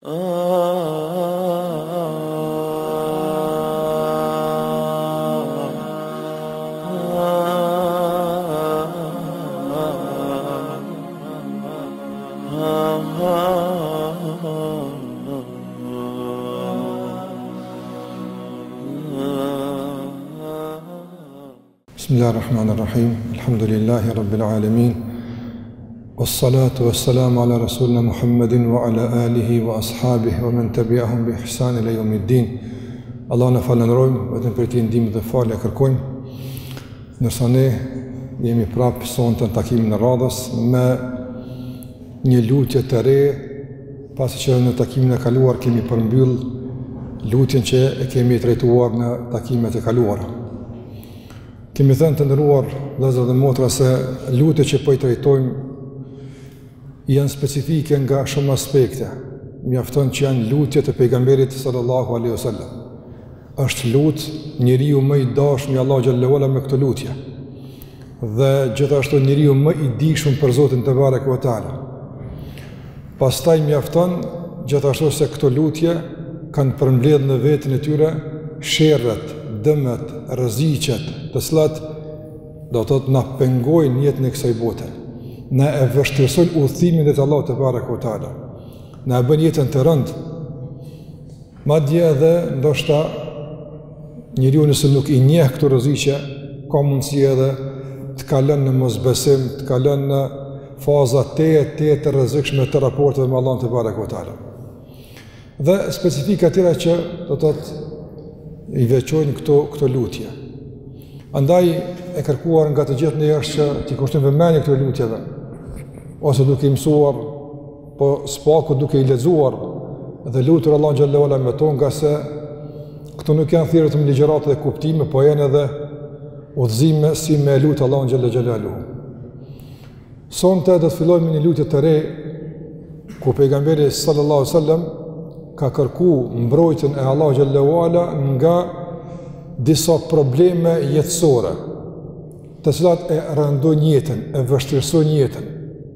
Bismillahirrahmanirrahim. Alhamdulillahi rabbil alamin. Wassalatu wassalamu ala rasulina Muhammadin wa ala alihi wa ashabihi wa man tabi'ahum bi ihsan ila yawmiddin. Allah na falenderojmë, vetëm për ti ndihmë dhe falje kërkojmë. Ndërsa ne jemi prapë sonte në takimin e radhës me një lutje të re, pasi që në takimin e kaluar kemi përmbyll lutjen që e kemi trajtuar në takimet e kaluara. Kemi thënë të nderuar vëllezër dhe motra se lutjet që po i trajtojmë janë specifike nga shumë aspekte. Mjafton që janë lutjet e pejgamberit sallallahu alaihi wasallam. Është njeriu më i dashur me Allah xhallahu ala me këtë lutje. Dhe gjithashtu njeriu më i dishur për Zotin te bareke ve teala. Pastaj mjafton gjithashtu se këto lutje kanë përmbledhur në veten e tyre sherrët, dëmet, rreziqet, të cilat do të thotë na pengojnë jetën e kësaj bote. Na e vështirësojnë udhëtimin e Allahut te bareke ve teala. Na bën jetën të rëndë. Madje edhe ndoshta njeriu nëse nuk i njeh këto rreziqe, ka mundësi edhe të kalon në mosbesim, të kalon në faza të rrezikshme të raporteve me Allahun te bareke ve teala. Dhe specifika tjera që do të thotë i veçojnë këto lutje. Andaj e kërkuar nga të gjithë ne është që t'i kushtojmë vëmendje këto lutjeve, ose duke i mësuar, po s'paku duke i lexuar dhe lutur Allahun xhallahu ala me to, nga se këto nuk janë thjesht ligjërata dhe kuptime, po janë edhe udhëzime si me lutë Allahun xhallahu. Sonte do të fillojmë një lutje të re ku pejgamberi sallallahu alaihi wasallam ka kërku mbrojtjen e Allahu xhallahu ala nga disa probleme jetësore, të cilat e rëndojnë jetën, e vështirësojnë jetën.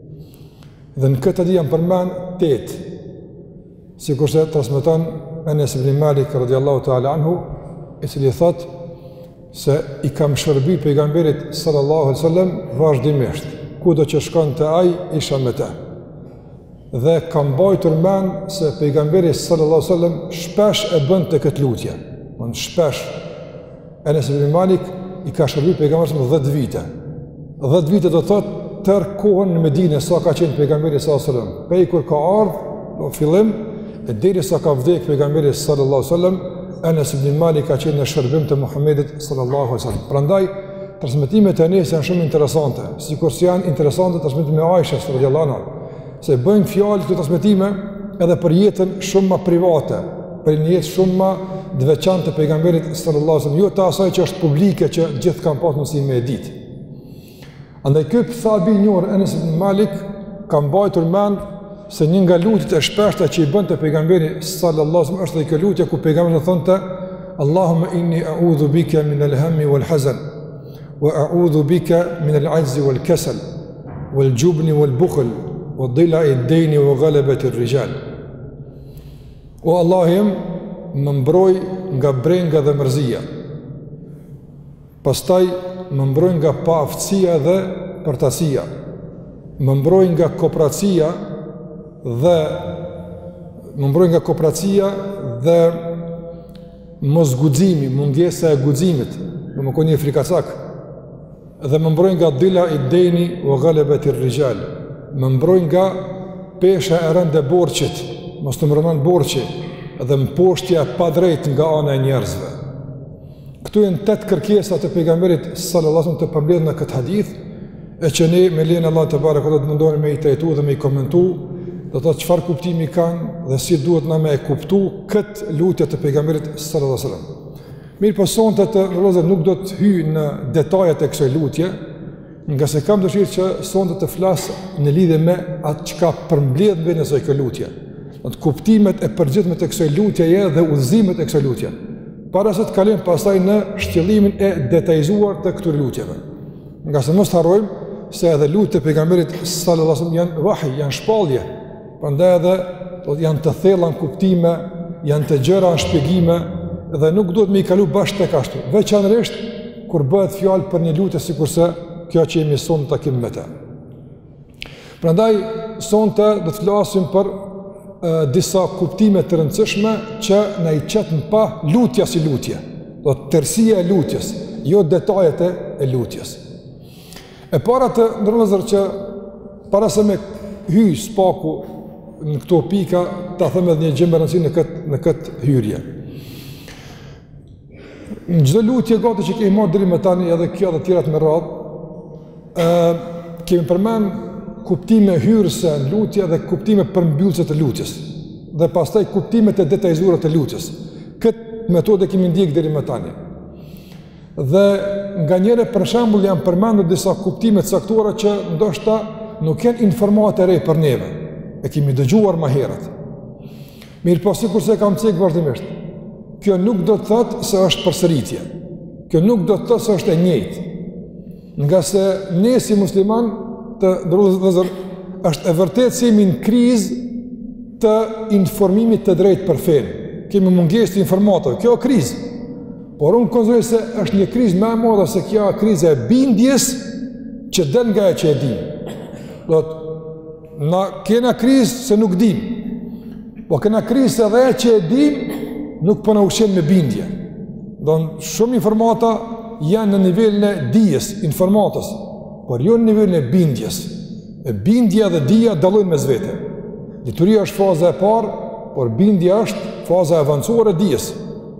Dhe në këtë janë përmend 8, sikurse transmeton Enes ibn Malik radhiyallahu ta'ala anhu, i cili thotë se i kam shërby pejgamberit sallallahu alaihi wasallam vazhdimisht, kudo që shkonte ai isha me të. Dhe kam mbajtur mend se pejgamberi sallallahu alaihi wasallam shpesh e bënte këtë lutje. Shpesh. Enes ibn Malik i ka shërby pejgamberit 10 vite. 10 vite do thotë tër kohën në Medinë sa ka qenë pejgamberi sallallahu alaihi wasallam. Prej kur ka ardhur në fillim e derisa ka vdekur pejgamberi sallallahu alaihi wasallam, Enes ibn Malik ka qenë në shërbim të Muhamedit sallallahu alaihi wasallam. Prandaj transmetimet e Enes janë shumë interesante, sikurse janë interesante transmetimet me Aisha radhiyallahu anha, se bëjnë fjalë këto transmetime edhe për jetën shumë më private, për një jetë shumë më të veçantë të pejgamberit sallallahu alaihi wasallam, jo të asaj që është publike që gjithë kanë pasur mundësi me e ditë. Andaj ky sahabi i njohur Enes ibn Malik ka mbajtur mend se një nga lutjet e shpeshta që i bënte pejgamberi sallallahu alaihi wasallam është kjo lutje ku pejgamberi thonte: Allahumma inni a'udhu bika min al-hammi wal-hazan wa a'udhu bika min al-'ajzi wal-kasal wal-jubni wal-bukhl wa dhila'i ad-dayn wa ghalabati ar-rijal. O Allahim, më mbroj nga brenga dhe mërzia. Pastaj më mbroj nga paaftësia dhe përtasia. Më mbroj nga kopracia dhe mos guximi, mungesa e guximit, do më koni frikacak. Dhe më mbroj nga dhila i deni wa ghalabati ar-rijal. Më mbroj nga pesha e rëndë e borxhit, mos të më rënon borxhi, dhe mposhtja pa drejt nga ana e njerëzve. Këtu janë 8 kërkesa të pejgamberit sallallahu alaihi wasallam të përmbledhur në këtë hadith, e që ne me lejen e Allahut te barekuhu do të mundohemi me i trajtu dhe me i komentu, do të thotë çfarë kuptimi kanë dhe si duhet na me e kuptu këtë lutje të pejgamberit sallallahu alaihi wasallam. Mirë, po sonte të vëllezër nuk do të hyj në detajet e kësaj lutje, nga se kam dëshirë që sonte të flas në lidhje me atë çka përmbledh në kësaj lutje. Kuptimet e përgjithshme të kësaj lutjeje dhe udhëzimet e kësaj lutje, para se të kalojmë pastaj në shtjellimin e detajzuar të këtyre lutjeve. Nga se mos harrojmë se edhe lutjet e pejgamberit sallallahu alajhi wasallam janë wahy, janë shpallje. Prandaj edhe janë të thella në kuptime, janë të gjëra në shpjegime dhe nuk duhet me I kalu bashkë tek ashtu. Veçanërisht kur bëhet fjalë për një lutje sikurse kjo që jemi sonë në takim me të. Prandaj sonte do të flasim për disa kuptime të rëndësishme që na I çetën pa lutja si lutje. Do të tërësia e lutjes, jo detajet e lutjes. E para të ndërlozër që para se me hyj spaku në këto pika, ta them edhe një gjë më rëndësishme në këtë hyrje. Në çdo lutje gati që kemi marrë deri më tani, edhe kjo dhe tjerat me radhë, kemi përmend kuptime hyrëse në lutje dhe kuptime përmbyllëse të lutjes. Dhe pastaj kuptime të detajzuara të lutjes. Këtë metodë kemi ndjek deri më tani. Dhe nganjëherë për shembull janë përmendur disa kuptime të caktuara që ndoshta nuk janë informata e re për neve. E kemi dëgjuar më herët. Mirë po sikurse kam thënë vazhdimisht. Kjo nuk do të thotë se është përsëritje. Kjo nuk do të thotë se është e njëjtë. Nga se ne si musliman të ndërruzër është e vërtetë se jemi në krizë të informimit të drejtë për fen. Kemi mungesë të informatave. Kjo është krizë. Por unë konsideroj se është një krizë më e madhe se kjo kriza e bindjes që del nga ajo që e dim. Do të na kena krizë se nuk dim. Po kena krizë se edhe ajo që e dim nuk po na ushqen me bindje. Don shumë informata janë në nivelin e dijes, informatës, por jo në nivelin e bindjes. E bindja dhe dija dallojnë mes vete. Dituria është faza e parë, por bindja është faza e avancuar e dijes.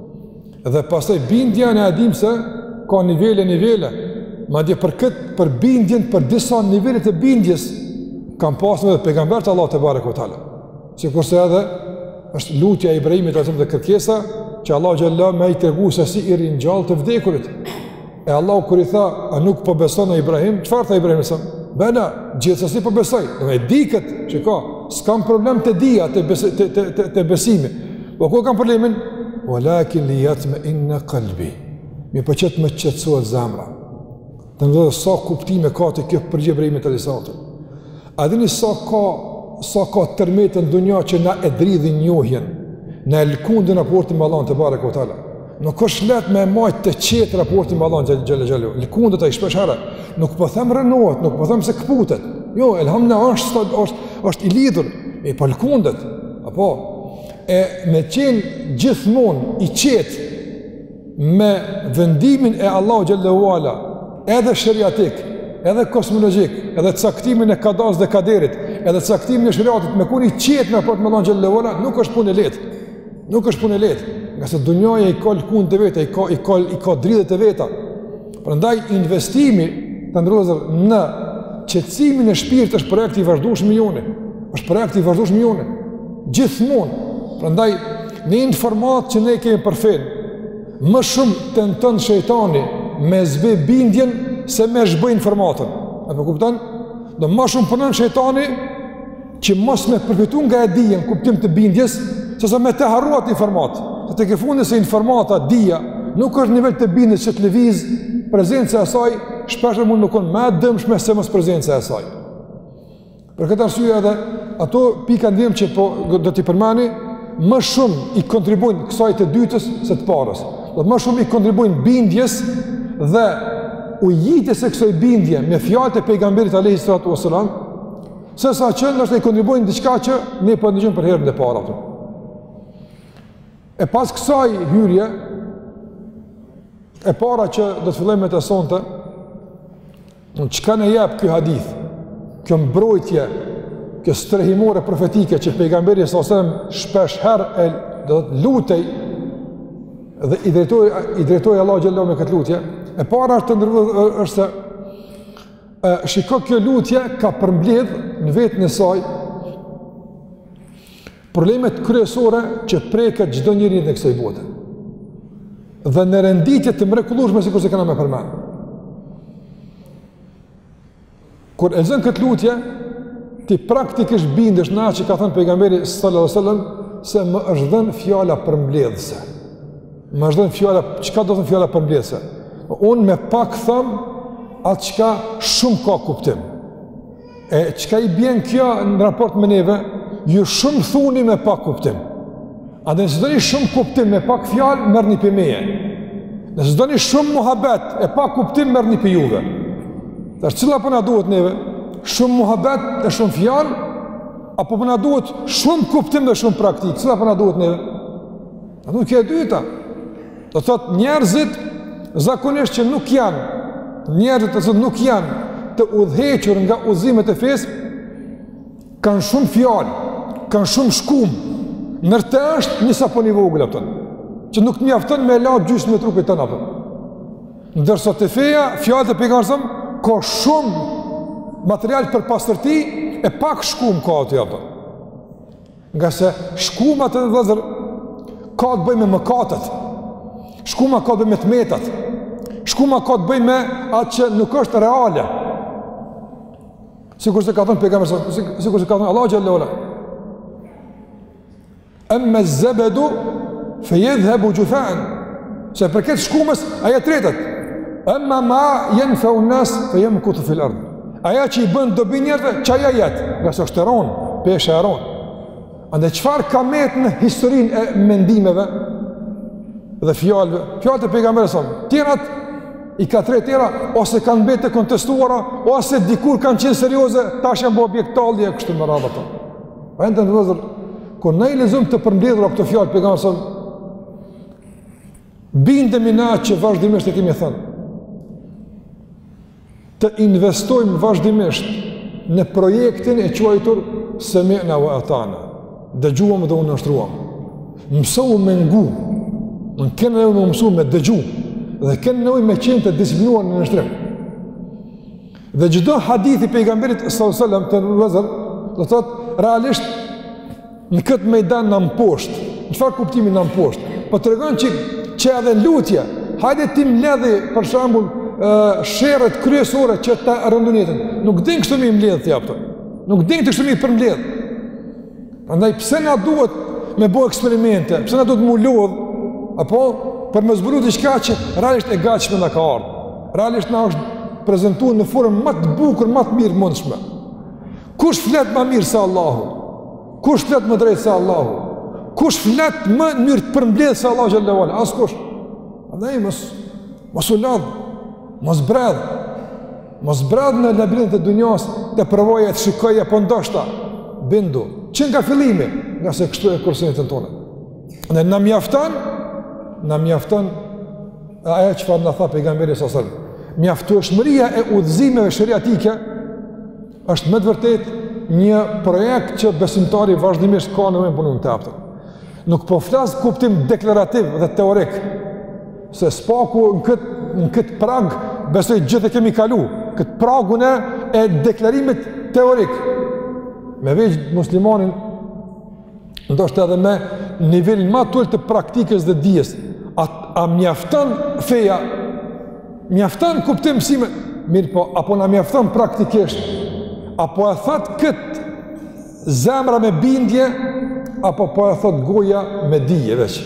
Dhe pastaj bindja ne e dim se ka nivele. Madje për bindjen, për disa nivele të bindjes kanë pasur edhe pejgamberët Allahu te barekuhu teala. Sikurse edhe është lutja e Ibrahimit dhe kërkesa që Allahu xhallahu më I tregu se si I ringjall të vdekurit. E Allahu kur I tha, a nuk po beson Ibrahim? Çfarë tha Ibrahim sa? Bena, gjithsesi po besoj. Do e di këtë, shiko, s'kam problem të dija të besimi. Po ku kam problemin? Walakin liyatma'inna qalbi. Mi po çet më qetësohet zemra. Të ndodhë sa kuptime ka të kjo për Ibrahimit alayhis salam. A dini sa ka tërmetë në dunja që na e dridhin njohjen, na e lkundin raportin me Allahun te barekuhu teala. Nuk është lehtë me majt të qetë raportin me Allahun xhallahu. Lkundet ai shpesh herë. Nuk po them rënohet, nuk po them se kputet. Jo, elhamdullah është I lidhur, e po lkundet. Apo e me qenë gjithmonë I qetë me vendimin e Allahu xhallahu ala, edhe shariatik, edhe kosmologjik, edhe caktimin e kadas dhe kaderit, edhe caktimin e shariatit, me kur I qetë me raport me Allahu xhallahu ala, nuk është punë e lehtë. Nuk është punë e lehtë, nga se dunjaja I ka lkundë të veta, I ka dridhet të veta. Prandaj investimi të ndrozur në qetësimin e shpirtit është projekt I vazhdueshëm jone. Është projekt I vazhdueshëm jone. Gjithmonë. Prandaj në informat që ne kemi për fen, më shumë tenton shejtani me zbe bindjen se me zhbë informatën. A më kupton? Do më shumë punon shejtani që mos me përfitu nga e dijen kuptim të bindjes, sesa me të harruat informat. Se të ke fundi se informata, dija, nuk është nivel të bindjes që të lëviz prezenca e saj, shpeshër mund më konë me dëmshme se mos prezenca e saj. Për këtë arsye edhe, ato pika ndjem që do t'i përmeni, më shumë I kontribuojnë kësaj të dytës se të parës. Do të më shumë I kontribuojnë bindjes dhe ujitjes e kësaj bindje me fjalët e pejgamberit alayhis salatu wassalam, sesa që ndoshta I kontribuojnë diçka që ne po ndjejmë për herën e parë ato. E pas kësaj hyrje, e para që do të fillojmë me të sonte, çka na jep ky hadith, kjo mbrojtje, kjo strehimore profetike që pejgamberi sallallahu alajhi wasallam shpesh herë do të lutej dhe I drejtoi Allahu xhallahu me këtë lutje. E para është të ndërruar është se shiko kjo lutje ka përmbledh në vetën e saj problemet kryesore që preket çdo njeri në kësaj bote. Dhe në renditje të mrekullueshme sikur se kanë më përmend. Kur e zën këtë lutje, ti praktikisht bindesh në atë që ka thënë pejgamberi sallallahu alajhi wasallam se më është dhënë fjala përmbledhëse. Më është dhënë fjala, çka do të thënë fjala përmbledhëse? Unë me pak them atë çka shumë ka kuptim. E çka I bën kjo në raport me neve, ju shumë thuni me pak kuptim. Andë nëse doni shumë kuptim me pak fjalë, merrni për meje. Nëse doni shumë muhabet e pak kuptim, merrni për juve. Tash cila po na duhet neve? Shumë muhabet dhe shumë fjalë, apo po na duhet shumë kuptim dhe shumë praktik? Cila po na duhet neve? Na duhet kjo e dyta. Do thotë njerëzit zakonisht që nuk janë, njerëzit që nuk janë të udhëhequr nga udhëzimet e fesë, kanë shumë fjalë, kanë shumë shkum. Nërte është një sapon i vogël apo, që nuk mjafton me la gjysmë me trupit tënë apo. Ndërsa te feja, fjalët e pejgamberit ka shumë material për pastërti e pak shkum ka aty apo. Nga se shkumat e vëllezër ka të bëjë me mëkatet. Shkuma ka të bëjë me tmetat. Shkuma ka të bëjë me atë që nuk është reale. Sikur se ka thënë pejgamberi, sikur se ka thënë Allahu xhallahu ala. Amma az-zabadu fayadhhabu jufan. Se për këtë shkumës aja tretet. Amma ma yanfa'u an-nas fayamkutu fil ard. Aja që i bën dobi njerëzve, çaja jetë, nga se është eron, peshë eron. Andaj çfarë ka metë në historinë e mendimeve dhe fjalëve? Fjalët e pejgamberit sa tjerat i ka tre tjera, ose kanë mbetë të kontestuara, ose dikur kanë qenë serioze, tash janë bë objekt tallje kështu me radhë ato. Prandaj të vëzër, kur ne i lexojmë të përmbledhura këto fjalë pejgamberit sa, bindemi na që vazhdimisht e kemi thënë, të investojmë vazhdimisht në projektin e quajtur Sami'na wa ata'na. Dëgjuam dhe unë nështruam. Mësohu me ngu, në kënë nevojë me mësu me dëgju, dhe kënë nevojë me qenë të disiplinuar në nështrim. Dhe çdo hadith i pejgamberit sallallahu alajhi wasallam të vëllezër, do thotë realisht në këtë mejdan në mposhtë. Në çfarë kuptimi në mposhtë? Po tregon që edhe lutja, hajde ti mbledhi për shembull sherrët kryesore që ta rëndon jetën. Nuk din kështu më mbledh ti apo. Nuk din të kështu më përmbledh. Prandaj pse na duhet me bëu eksperimente? Pse na duhet mu lodh apo për më zbuluar diçka që realisht e gatshme na ka ardhur. Realisht na është prezantuar në formë më të bukur, më të mirë mundshme. Kush flet më mirë se Allahu? Kush flet më drejt se Allahu? Kush flet më në mënyrë të përmbledh se Allahu xhallahu ala? Askush. Prandaj mos u lodh. Mos bradh në labirintin e dunjas të provoje të shikoj apo ndoshta bindu. Që nga fillimi, nga se kështu e kursenitën tonë. Ne na mjafton ajo çfarë na tha pejgamberi sallallahu alajhi wasallam. Mjaftueshmëria e udhëzimeve sheriatike është me të vërtetë një projekt që besimtari vazhdimisht ka nevojë punën të aftë. Nuk po flas kuptim deklarativ dhe teorik, se spaku në këtë prag besoj gjithë e kemi kalu, këtë pragun e deklarimit teorik. Me veç muslimanin, ndoshta edhe me nivel më të ulët të praktikës dhe dijes, a mjafton feja, mjafton kuptim mësime, mirë po, apo na mjafton praktikisht, apo e thot këtë zemra me bindje, apo po e thot goja me dije veç.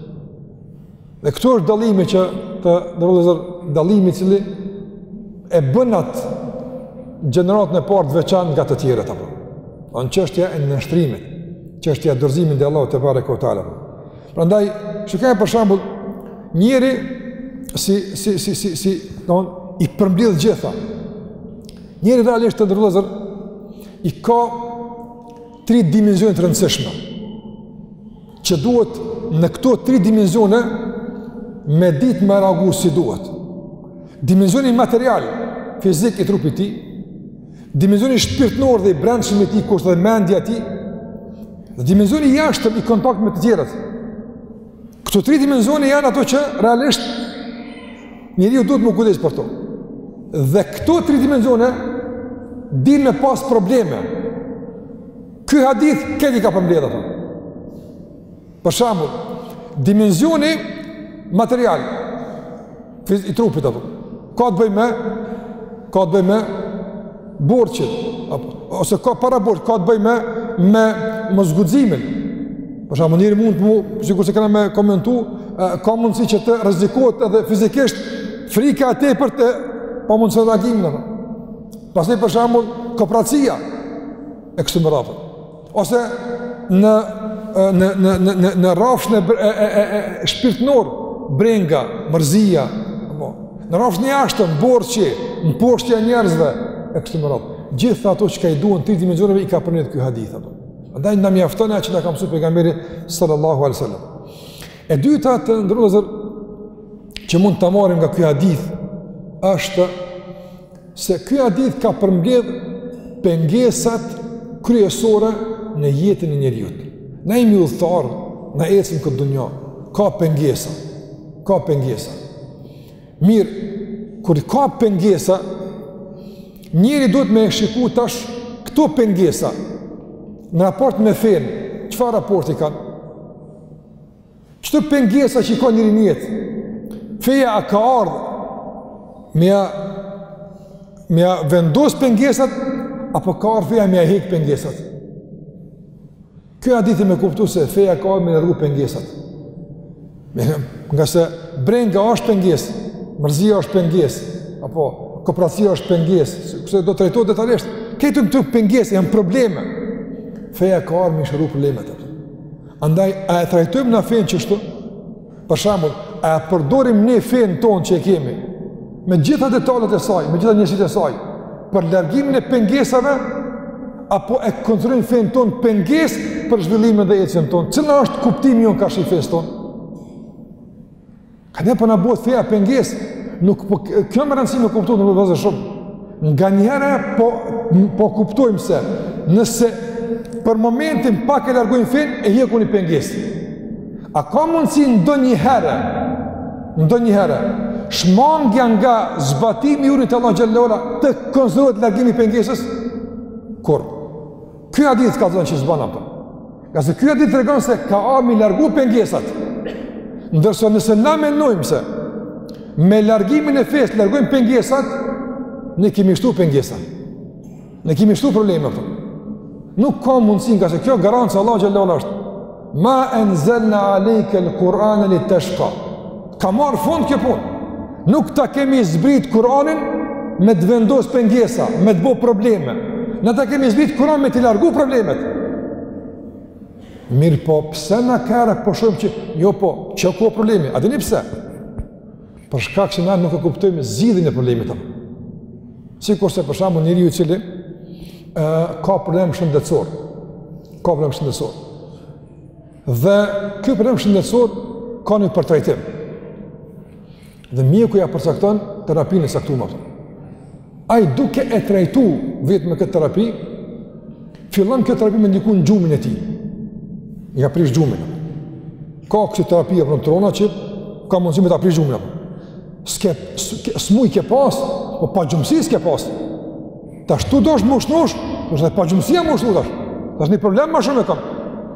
Dhe këtu është dallimi që dallimi i cili e bën atë gjeneratën e parë të veçantë nga të tjerët apo. Në çështja e nështrimit, çështja e dorëzimit ndaj Allahut te bareke ve teala. Prandaj, shikoj për shembull njëri si i përmbledh gjitha. Njëri realisht të ndërlozër i ka 3 dimensione të rëndësishme që duhet në këto 3 dimensione me ditë me reagu si duhet. Dimensioni material, fizik i trupit ti, dimensioni shpirtnor dhe i brendshëm i ti, kur është dhe mendja ti, dhe dimensioni jashtëm i kontakt me të tjerët. Këto 3 dimensioni janë ato që realisht njeriu duhet më kujdes për to. Dhe këto 3 dimensione din me pas probleme. Ky hadith këti ka përmbledh ato. Për shembull, dimensioni material i trupit apo ka të bëjë me borxhin ose ka para borxh, ka të bëjë me mosguximin. Për shembull, njëri mund sikur se kanë me komentu, ka mundësi që të rrezikohet edhe fizikisht frika e tepërt të pamundshëm reagimin apo. Pastaj për shembull, kooperacia e kështu me radhë. ose në rrafshën e shpirtënor, brenga, mërzia, në rrafshën e jashtëm, borxhi, në poshtja e njerëzve e kështu me radhë. Gjithë ato që i duan 3 dimensioneve i ka përmendur ky hadith apo. Andaj na mjafton ajo që na ka mësuar pejgamberi sallallahu alaihi wasallam. E dyta të ndërlozër që mund ta marrim nga ky hadith është se ky hadith ka përmbledh pengesat kryesore në jetën e njeriu. Na jemi udhëtar, na ecim këtë dunjë, ka pengesa. Ka pengesa. Mirë, kur ka pengesa, njeri duhet me shiku tash këto pengesa në raport me fen. Çfarë raporti kanë? Çto pengesa që ka njëri në jetë? Feja a ka ardhur me vendos pengesat apo ka ardhur feja me heq pengesat? Kjo hadith me kuptu se feja ka ardhur me largu pengesat. Nga se brenga është pengesë, mërzia është pengesë, apo kooperacia është pengesë, kështu do trajtohet detajisht. Këto këto pengesë janë probleme. Feja ka ardhur me shëru problemet. Andaj a e trajtojmë na fen çështu? Për shembull, a përdorim ne fen ton që e kemi me gjitha detalet e saj, me gjitha njësitë e saj, për largimin e pengesave, apo e kontrollojmë fen ton pengesë për zhvillimin dhe ecjen ton? Cila është kuptimi jon ka shifes ton? Ka ne po na bëhet feja pengesë, nuk po kjo më rëndësi me kuptuar në vazhdim shumë. Nga njëra po kuptojmë se nëse për momentin pak e largojmë fen e hequn i pengesë. A ka mundësi ndonjëherë shmangja nga zbatimi i urdhit të Allah xhallahu ala të konsiderohet largimi i pengesës? Kur? Ky hadith ka thënë që s'ban ato. Ka se ky hadith tregon se ka ardhur me largu pengesat. Ndërsa nëse na mendojmë se me largimin e fesë largojmë pengesat, ne kemi shtu pengesat. Ne kemi shtu probleme ato. Nuk ka mundësi nga se kjo garancë Allah xhallahu ala është. Ma anzalna alayka al-Qur'ana litashqa. Ka marrë fund kjo punë. Nuk ta kemi zbrit Kur'anin me të vendos pengesa, me të bo probleme. Ne ta kemi zbrit Kur'anin me të largu problemet. Mirë po, pse na kërë po shumë që, jo po, që ko problemi, a dini pse? Për shkak që na nuk e kuptojmë zgjidhjen e problemit tëmë. Sikurse për shembull njeriu i cili ka problem shëndetësor. Ka problem shëndetësor. Dhe ky problem shëndetësor ka një përtrajtim. Dhe mjeku ja përcakton terapinë e saktuar. Ai duke e trajtu vetëm me këtë terapi, fillon këtë terapi me ndikun gjumin e tij. Ja prish gjumin. Ka këtë terapi apo trona që ka mundësi me ta prish gjumin. Smuj ke pas, po pa gjumësi s'ke pas. Tash tu dosh më ushnosh, është pa gjumësia më ushnosh tash. Tash një problem më shumë e kam.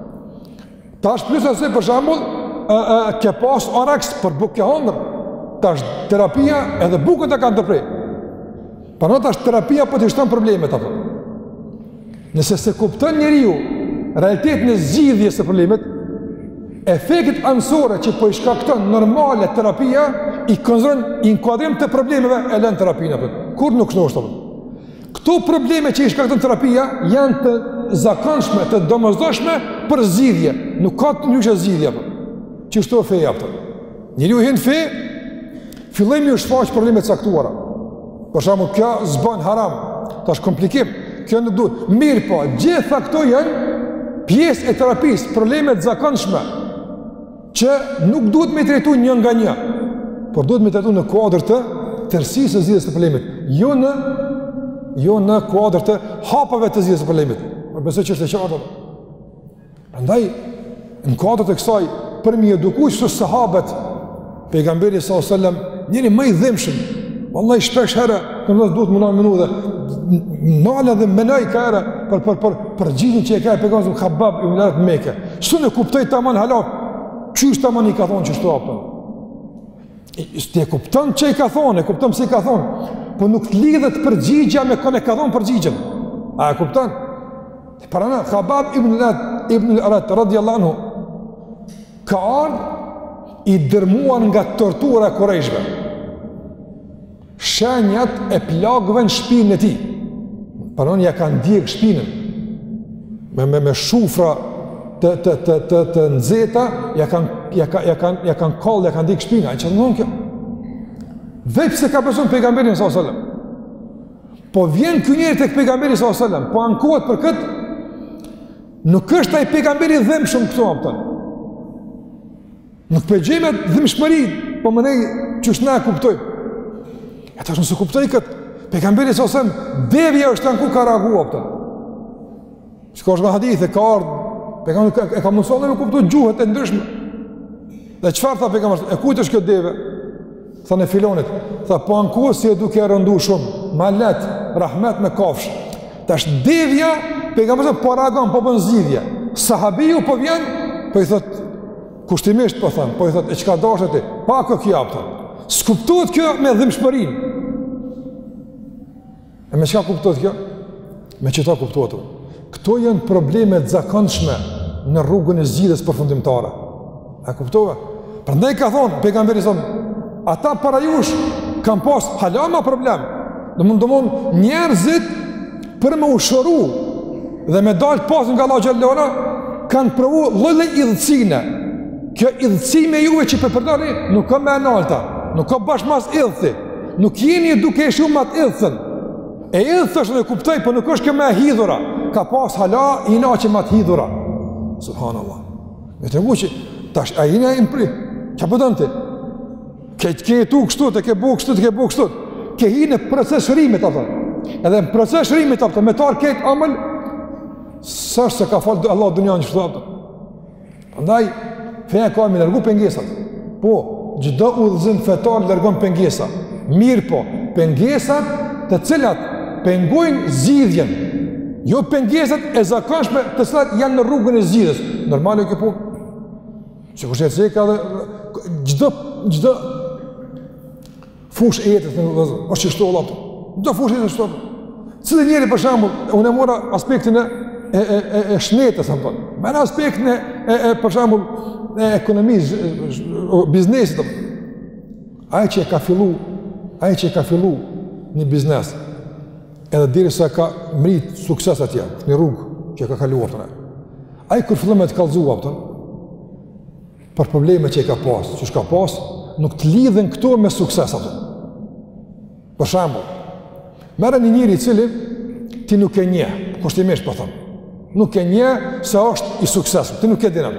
Tash plus asaj për shembull, ke pas oraks për bukë hëndër. Tash terapia edhe bukët e kanë të prej. Para tash terapia po të shton problemet apo. Nëse se kupton njeriu realitetin e zgjidhjes së problemet, efektet anësore që po i shkakton normale terapia i konsideron inkuadrim të problemeve e lën terapinë apo. Kur nuk është apo. Këto probleme që i shkakton terapia janë të zakonshme, të domosdoshme për zgjidhje, nuk ka të ndryshë zgjidhje apo. Ç'është feja apo. Njeriu hyn fe, fillojmë ju shfaq problemet caktuara. Për shembull, kjo zban haram, tash komplikim. Kjo nuk duhet. Mirë po, gjitha këto janë pjesë e terapisë, problemet zakonshme që nuk duhet me trajtu një nga një, por duhet me trajtu në kuadër të tërësisë së zgjidhjes së problemit, jo në kuadër të hapave të zgjidhjes së problemit. Besoj që është e qartë. Prandaj, në kuadër të kësaj, për mi edukuar çdo sahabët, pejgamberi sallallahu alajhi wasallam, njëri më i dhimbshëm, vallahi shpesh herë, kur duhet më ndonjë minutë, nala dhe menoj ka herë për gjithin që e ka pejgamberi Khabab ibn al-Arat Mekë. S'u ne kuptoi tamam halal. Çysh tamam i ka thonë çështo apo? Ti kupton ç'i ka thonë, e kupton pse i ka thonë, po nuk lidhet përgjigja me kënë ka thonë përgjigjen. A e kupton? Para na Khabab ibn al-Arat radhiyallahu anhu ka ardhur i dërmuan nga tortura e Kurajshve. Shenjat e plagëve në shpinën e tij. Paron ja kanë ndjek shpinën. me shufra të nxehta, ja kanë kallë, ja kanë dikë shpina, e që të nënë kjo. Veç se ka beson pejgamberin s.a.s. Po vjen ky njeri tek pejgamberi s.a.s. Po ankohet për këtë, nuk është ai pejgamberi dhëmshëm këto apëton. Nuk përgjejme dhëmshmëri, po më nej qështë na e kuptoj. E tash nëse kuptoj këtë, pejgamberi s.a.s. devja është anku ka reagu apëton. Që ka është nga hadith, e ka ardhë, pejgamberi e ka mundëson dhe me kuptoj gjuhet e ndryshme. Dhe qëfar tha pejgamberi? E kujt është kjo deve? Tha në filonit, tha po anku si e duke e rëndu shumë, ma let, rahmet me kafsh. Tash devja, pejgamberi po reagon, po bën zgjidhje. Sahabiju po vjen, po i thot, kushtimisht po thënë, po i thot, e qka dashe ti, pa kjo kja pëtën. S'kuptohet kjo me dhimshpërin. E me qka kuptohet kjo? Me qëta kuptohet. Këto janë problemet zakonshme në rrugën e zgjidhjes përfundimtare. A kuptove? Prandaj ka thonë, pejgamberi thonë, ata para jush kam pas halama problem. Domthon njerëzit për me ushëru dhe me dalë pas nga Allah xhallahu kanë provu lloj idhësine. Kjo idhësime juve që përpërdoni nuk ka më analta, nuk ka bashmas idhëthi. Nuk jeni duke shumë atë idhën. E idhë është dhe kuptoj, po nuk është kjo me hidhura. Ka pas hala i naqe me atë hidhura. Subhanallah. Me të regu që tash a jeni impri. Që pëtën ti? Ke jetu kështu, te ke bu kështu, te ke bu kështu. Ke hi në proces shërimit, apëton. Edhe në proces shërimit, apëton, me tarë ketë amëll, sështë se ka falë Allah dunja në qështu, apëton. Andaj, feja ka me lërgu pengesat. Po, gjdo udhëzim fetar lërgon pengesa. Mirë po, pengesat të cilat pengojnë zgjidhjen. Jo pengesat e zakonshme të cilat janë në rrugën e zgjidhjes. Normal e kjo punë. Që kështë e ceka dhe gjdo fush e jetës është që shtolla për. Do fush e jetës shtolla. Cile njeri për shambull, unë e mora aspektin e shnetës, me në aspektin për shambull e ekonomisë, biznesit. Aje që e ka fillu një biznes, edhe diri se ka mrit sukses atje, një rrugë që e ka kaluar të ne. Aje kër fillu me të kalzua, për probleme që e ka pas, që shka pas, nuk të lidhen këto me sukses ato. Për shambull, mere një njëri cili ti nuk e nje, kushtimisht për thëmë, nuk e nje se është i suksesu, ti nuk e dinam.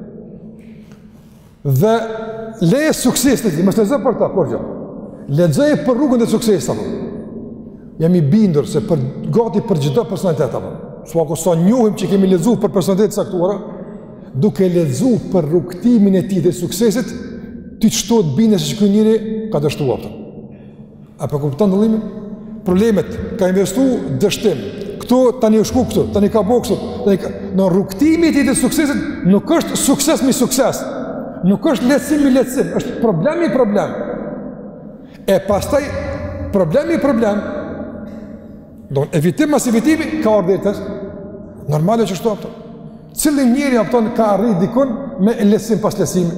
Dhe leje sukses të ti, mështë lezë për ta, kur gjë, lezëje për rrugën dhe sukses të të. Jam i bindur se gati për gjitha personalitet të. Sua ko sa njohim që kemi lezu për personalitet saktuara, duke lezu për rrugtimin e ti dhe suksesit, ti qëto të bine se që kënë njëri ka dështu apëtën. A për kuptan në dhëllimin? Problemet, ka investu dështim, këto tani u shku këtu, tani ka bo këtu, në rrugtimi e ti dhe suksesit nuk është sukses mi sukses, nuk është letësim mi letësim, është problemi problem. E pastaj, problemi problem, do evitim mas evitimi, ka ordetës, normale që shtu apëtën. Cili njeri apëton ka arrit dikun me lesim pas lesimi.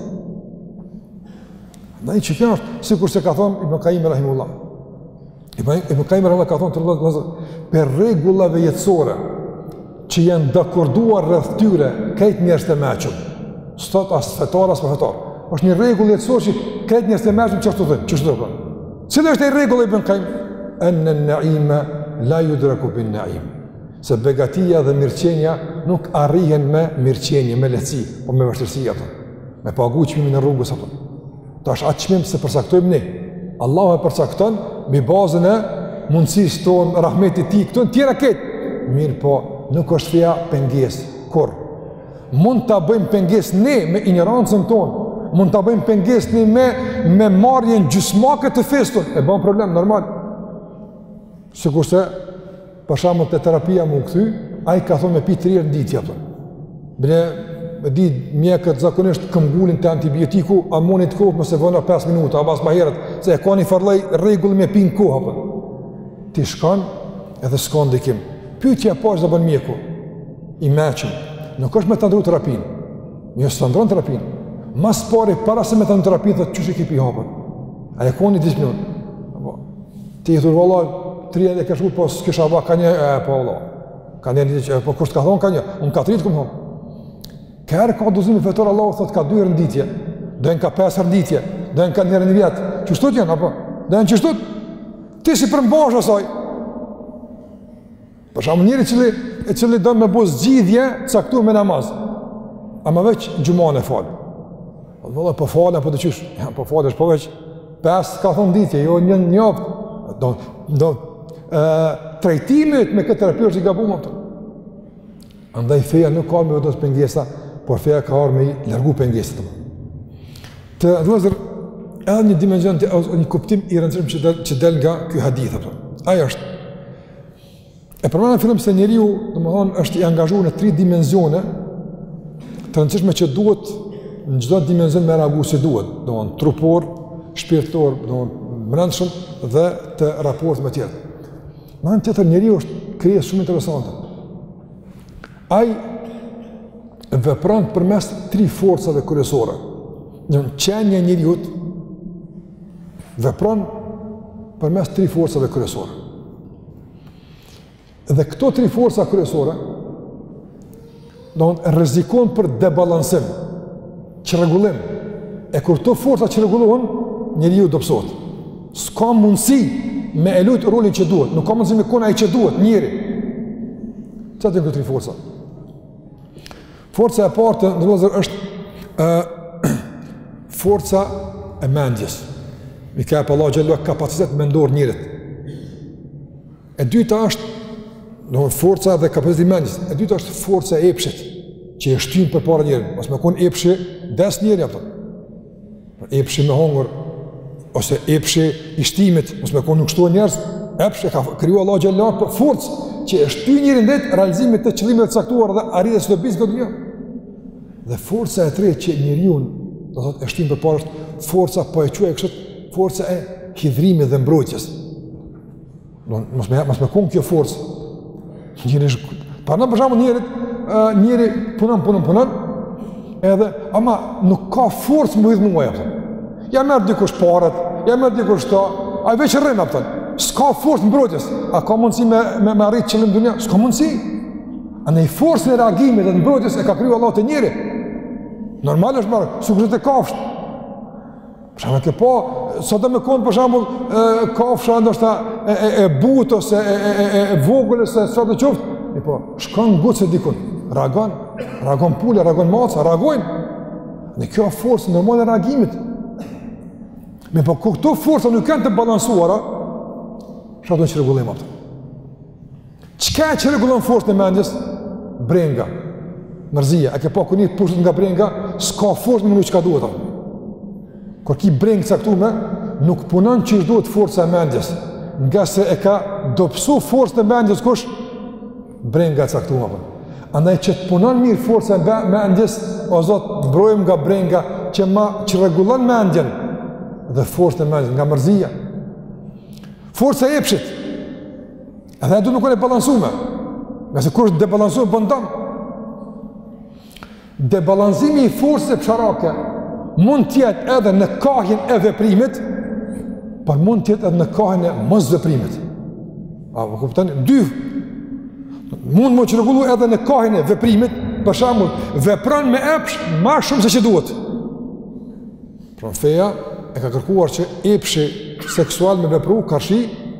Dhe i që kjo është, si kur se ka thonë Ibn Qayyim rahimullah. Ibn Qayyim rahimullah ka thonë të rrëllë, për regullave jetësore që janë dakorduar rrëth tyre krejt njerës të meqëm. Sot as fetar, as për fetar. është një regull jetësor që krejt njerës të meqëm që është të dhënë. Që është të dhënë? Cile është e regull Ibn Qayyim? Enë naime la yudraku bin naim. Se begatia dhe mirëqenja nuk arrihen me mirëqenje, me lehtësi, po me vështirësi ato. Me pagu çmimin e rrugës ato. Tash atë çmim se përcaktojmë ne. Allahu e përcakton mbi bazën e mundësisë tonë, rahmetit të tij, këto tjera këtë. Mirë po, nuk është feja pengesë. Kur mund ta bëjmë pengesë ne me ignorancën tonë, mund ta bëjmë pengesë ne me marrjen gjysmake të fesë tonë, e bën problem normal. Sikurse për shembull te terapia më u kthy, ai ka thonë me pi 3 herë në ditë apo. Bile e di mjekët zakonisht këmbgulin te antibiotiku, a mundi të kohë mëse vëna 5 minuta apo as më herët, se e ka një farlloj rregull me pin kohë apo. Ti shkon edhe s'ka ndikim. Pyetja po është do bën mjeku. I mëshëm, nuk është me ta ndru terapinë. Jo s'ta ndron terapinë. Mas pari para se me ta ndru terapinë, thotë çuçi kipi hapën. A e koni 10 minutë. Apo ti thua vallai 3 e ka shku, po s'kisha ba ka një, po Allah. Ka njerë që, po kështë ka thonë, ka një, unë 4 ditë këmë thonë. Kërë ka dozimi fetor Allahu thot ka 2 rënditje, dojnë ka 5 rënditje, dojnë ka njerë një vjetë. Qështot janë, apo? Dojnë qështot? Ti si përmbash asaj. Për shumë njëri e cili dojnë me bo zgjidhje caktu me namaz. Ama veç gjumane falë. Vëllë, po falë, po të qysh. Ja, po falë, është po veç 5 ka thonë ditje, jo një optë. Trajtimit me këtë terapi është i gabuar. Andaj feja nuk ka me vëtos pengesa, por feja ka arë me i largu pengesat. Të vëzër, edhe një dimenzion, një kuptim i rëndësishëm që del nga ky hadith. Aja është. E përmana fillim se njeriu, domethënë, është i angazhuar në 3 dimenzione të rëndësishme që duhet në çdo dimenzion me reagu si duhet, domethënë trupor, shpirtëtor, domethënë brendshëm dhe të raport me tjerë. Në anë tjetër njeriu është krijesë shumë interesante. Ai vepron përmes 3 forcave kryesore. Në qenja e njeriu vepron përmes 3 forcave kryesore. Dhe këto 3 forca kryesore rrezikojnë për debalansim, çrregullim. E kur këto forca çrregullohen, njeriu dobësohet. S'ka mundësi me e lut rolin që duhet, nuk ka mundësi me kon ai që duhet, njeri. Çfarë janë këto 3 forca? Forca e parë ndërlozër është forca e mendjes. Mi ka pa Allah xhallahu kapacitet mendor njerit. E dyta është forca dhe kapaciteti mendjes. E dyta është forca e epshit, që e shtyn përpara njerit. Mos më kon epshi des njeri apo. Epshi me hungur ose epshi i shtimit, mos më kon nuk shtohen njerëz. Epshi ka krijuar Allah xhallahu për forcë që e shtyn njerin në realizimin të qëllimeve të caktuara dhe arritjes së dobisë këtë dunjë. Dhe forca e tretë që njeriu do thotë e shtyn përpara është forca po e quaj kështu, forca e hidhrimit dhe mbrojtjes. Mos më kon kjo forcë. Parna për shembull njëri punon, edhe ama nuk ka forcë më hidh muaj apo. Ja merr dikush parat, ja merr dikush to, ai veç rrin apo. S'ka forcë mbrojtjes. A ka mundësi me arrit qëllim në dunjë? S'ka mundësi. Andaj forcën e reagimit dhe mbrojtjes e ka krijuar Allahu te njeri. Normal është marrë, sukurit e kafsht. Për shembull ke po, sot do më kon për shembull kafsha ndoshta e butë ose e vogël ose çfarë do qoftë. Po, shkon gocë dikun. Reagon pula, reagon maca, reagojnë. Në kjo forcë normale e reagimit. Me po këto forca nuk kanë të balansuara, çfarë do të rregullojmë atë? Çka që rregullon forcën e mendjes? Brenga. Mërzia, a ke pa kur një pushet nga brenga, s'ka forcë më nuk çka duhet atë. Kur ki brengë caktuar, nuk punon që duhet forca e mendjes. Nga se e ka dobësu forcën e mendjes kush? Brenga caktuar. Andaj që të punon mirë forca e mendjes, o Zot, mbrojmë nga brenga që rregullon mendjen dhe forcën e mendjes nga mërzia. Forca e epshit. Edhe ato nuk kanë balansuar. Nga se kur debalansohet bën dëm. Debalansimi i forcës psharake mund të jetë edhe në kahjen e veprimit, por mund të jetë edhe në kahjen e mosveprimit. A më kuptoni? Dy. Mund më çrregullu edhe në kahjen e veprimit, për shembull, vepron me epsh më shumë se që duhet. Profeja e ka kërkuar që epshi seksual me vepru karshi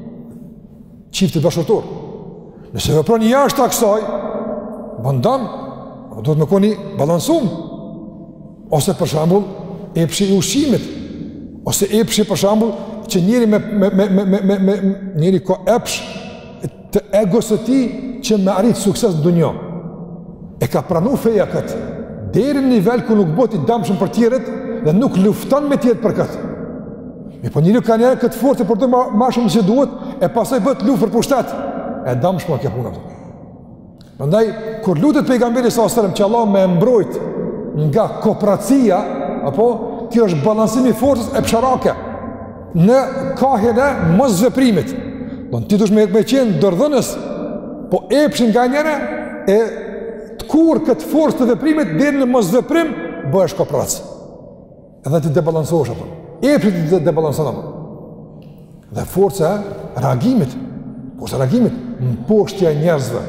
çiftit bashkëtor. Nëse vepron jashtë kësaj, bën dëm, duhet me koni balansum. Ose për shembull, epshi i ushqimit, ose epshi për shembull që njëri njëri ka epsh të egos të tij që me arrit sukses në dunjë. E ka pranuar feja këtë deri në nivel ku nuk bëhet i dëmshëm për tjerët dhe nuk lufton me tjerët për këtë. Po njëri ka njerë këtë forcë për të ma shumë se duhet, e pastaj bëhet luftë për pushtet. E dëmshme kjo puna. Prandaj kur lutet pejgamberi sallallahu alajhi wasallam që Allah më mbrojt nga kooperacia, apo kjo është balansimi i forcës e psharake në kahjen e mosveprimit. Ti dush me qenë dërdhënës, po epshin nga njëre e të kur këtë forcë të veprimit deri në mosveprim bëhesh kooperac. Edhe ti debalansohesh apo. Epshi të debalanson apo. Dhe forca e reagimit, në poshtja e njerëzve,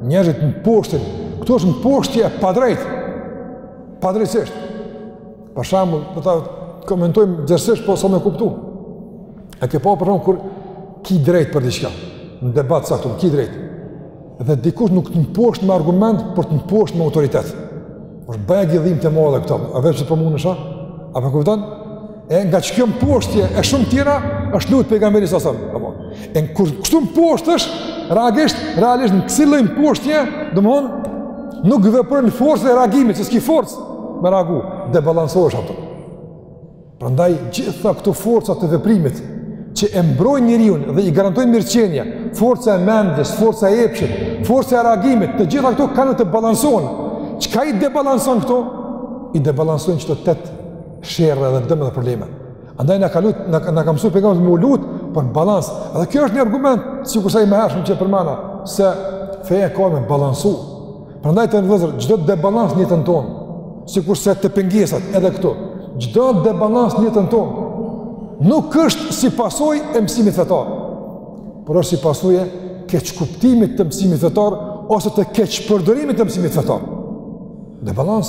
njerëzit në poshtin, këto është në poshtje padrejtësisht. Për shembull, do ta komentojmë gjithsesi, po sa më kuptu. E ke pa për shembull kur ki drejt për diçka, në debat sa këtu, ki drejt. Dhe dikush nuk të mposht me argument, por të mposht me autoritet. Është bëja gëdhim të madhe këto, a vetë që të përmunë në apo kupton? E nga që kjo mposhtje e shumë tjera, është lutë pejgamberi sasam. E kur kështu mposhtësh, realisht në kësi lloj mposhtje, domthonë nuk veprën në forcë e reagimit, se s'ki forcë me reagu, debalansohesh ato. Prandaj gjitha këto forca të veprimit që e mbrojnë njeriu dhe i garantojnë mirëqenie, forca e mendjes, forca e epshit, forca e reagimit, të gjitha këto kanë të balansohen. Çka i debalanson këto? I debalansojnë çdo tet sherrë dhe dëmë dhe probleme. Andaj na ka mësuar pejgamberi me lut për balans. Dhe kjo është një argument, sikur sa i mëhershëm që përmana, se feja ka me balansu. Prandaj të vëllezër, çdo debalans në jetën tonë, sikur se të pengesat edhe këto, çdo debalans në jetën tonë nuk është si pasojë e mësimit fetar, por është si pasojë keqkuptimit të mësimit fetar ose të keqpërdorimit të mësimit fetar. Debalans.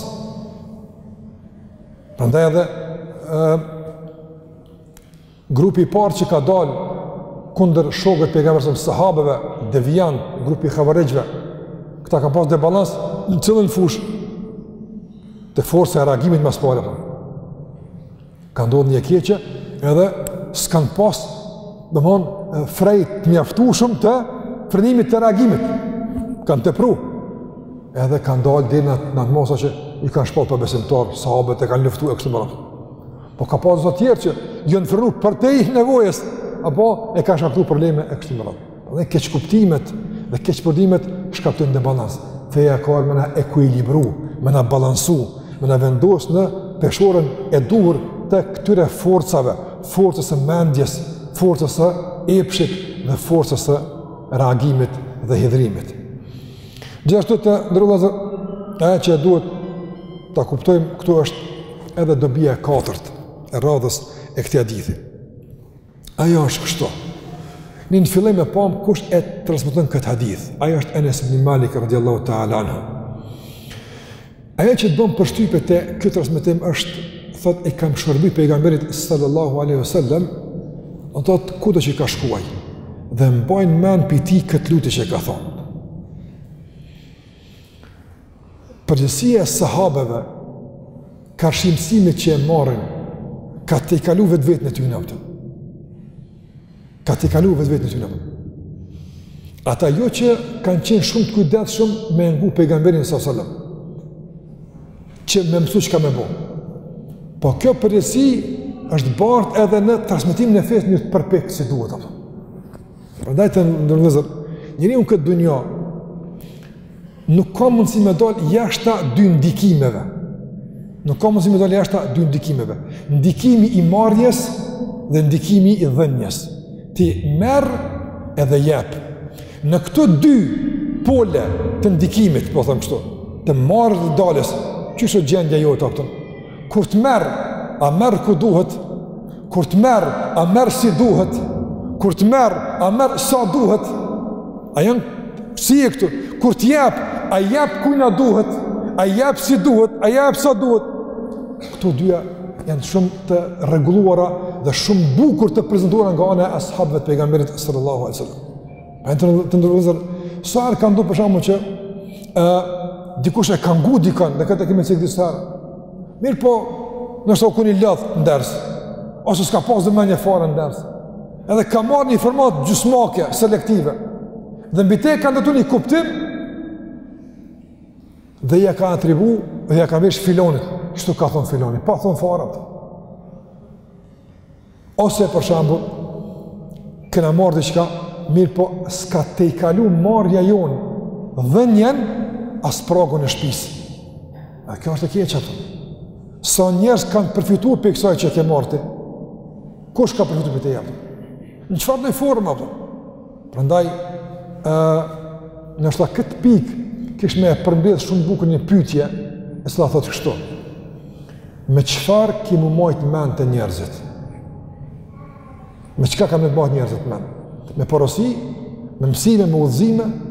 Prandaj edhe grupi i parë që ka dalë kundër shokëve të pejgamberit sahabeve, deviant, grupi i xhavarixhve, këta kanë pas debalans në cilën fushë të forca e reagimit mas pare. Ka ndodhur një keqe edhe s'kan pas domthon frej të mjaftueshëm të frenimit të reagimit. Kanë tepru. Edhe kanë dalë deri në atë mosa që i kanë shpall pa besimtar, sahabët e kanë luftuar kështu më radh. Po ka pasur të tjerë që janë frenuar për te nevojës, apo e kanë shkaktuar probleme e kështu më radh. Dhe keqkuptimet dhe keqpërdimet shkaktojnë debalans. Feja ka me na ekuilibru, me na balansu, me na vendos në peshorën e duhur të këtyre forcave, forcës së mendjes, forcës së epshit dhe forcës së reagimit dhe hidhrimit. Gjithashtu të ndërrullazër, ajo që duhet ta kuptojmë këtu është edhe dobia e katërt e radhës e këtij hadithi. Ajo është kështu. Ne në fillim e pam kush e transmeton këtë hadith. Ajo është Enes ibn Malik radhiyallahu ta'ala anhu. Ajo që bën përshtypje te ky transmetim është, thotë, e kam shërby pejgamberit sallallahu alaihi wasallam, thotë kudo që ka shkuaj dhe mbajnë mend për ti këtë lutje që ka thonë. Përgjësia e sahabeve, karshimësimit që e marrin, ka të i kalu vetë në ty nëpëtën. Ka të i kalu vetë në ty nëpëtën. Ata jo që kanë qenë shumë të kujdesshëm me ngu pejgamberin sallallahu, që me mësu që ka me bo. Po kjo përgjësi është bartë edhe në transmitimin e fesë një të përpekë si duhet. Prandaj të ndërvëzër, njëri unë këtë dunja, nuk ka mundësi me dalë jashta dy ndikimeve. Nuk ka mundësi me dalë jashta dy ndikimeve. Ndikimi i marrjes dhe ndikimi i dhënjes. Ti merr edhe jep. Në këto dy pole të ndikimit, po them kështu, të marrë dhe dalës, ç'është gjendja jote atë? Kur të merr, a merr ku duhet? Kur të merr, a merr si duhet? Kur të merr, a merr sa duhet? A janë si e këtu? Kur të jep, a jep kujna duhet, a jep si duhet, a jep sa duhet. Këto dyja janë shumë të rregulluara dhe shumë bukur të prezantuara nga ana e ashabëve të pejgamberit sallallahu alaihi wasallam. Pa të ndërrozur, sa herë kanë për shkakun që dikush e ka ngu dikon, dhe këtë kemi thënë disa herë. Mirë po, nëse u keni lodh në ders, ose s'ka pas dëmendje fare në ders. Edhe ka marrë një format gjysmake, selektive. Dhe mbi te kanë dhënë një kuptim dhe ja ka atribu dhe ja ka vesh filonit. Kështu ka thonë filoni, pa thonë fare. Ose për shembull, kena marrë diçka, mirë po s'ka te i kalu marrja jonë dhënjen as pragun e shtëpisë. A kjo është e keq atë. Sa njerëz kanë përfituar për kësaj që ke marrë ti? Kush ka përfituar për të jap? Në çfarë lloj forme apo? Prandaj nështë këtë pikë kish me përmbledh shumë bukur një pyetje, e cila thotë kështu: me çfarë ki më majt mend të njerëzit? Me çka kanë më bërë njerëzit mend? Me porosi, me mësime, me udhëzime,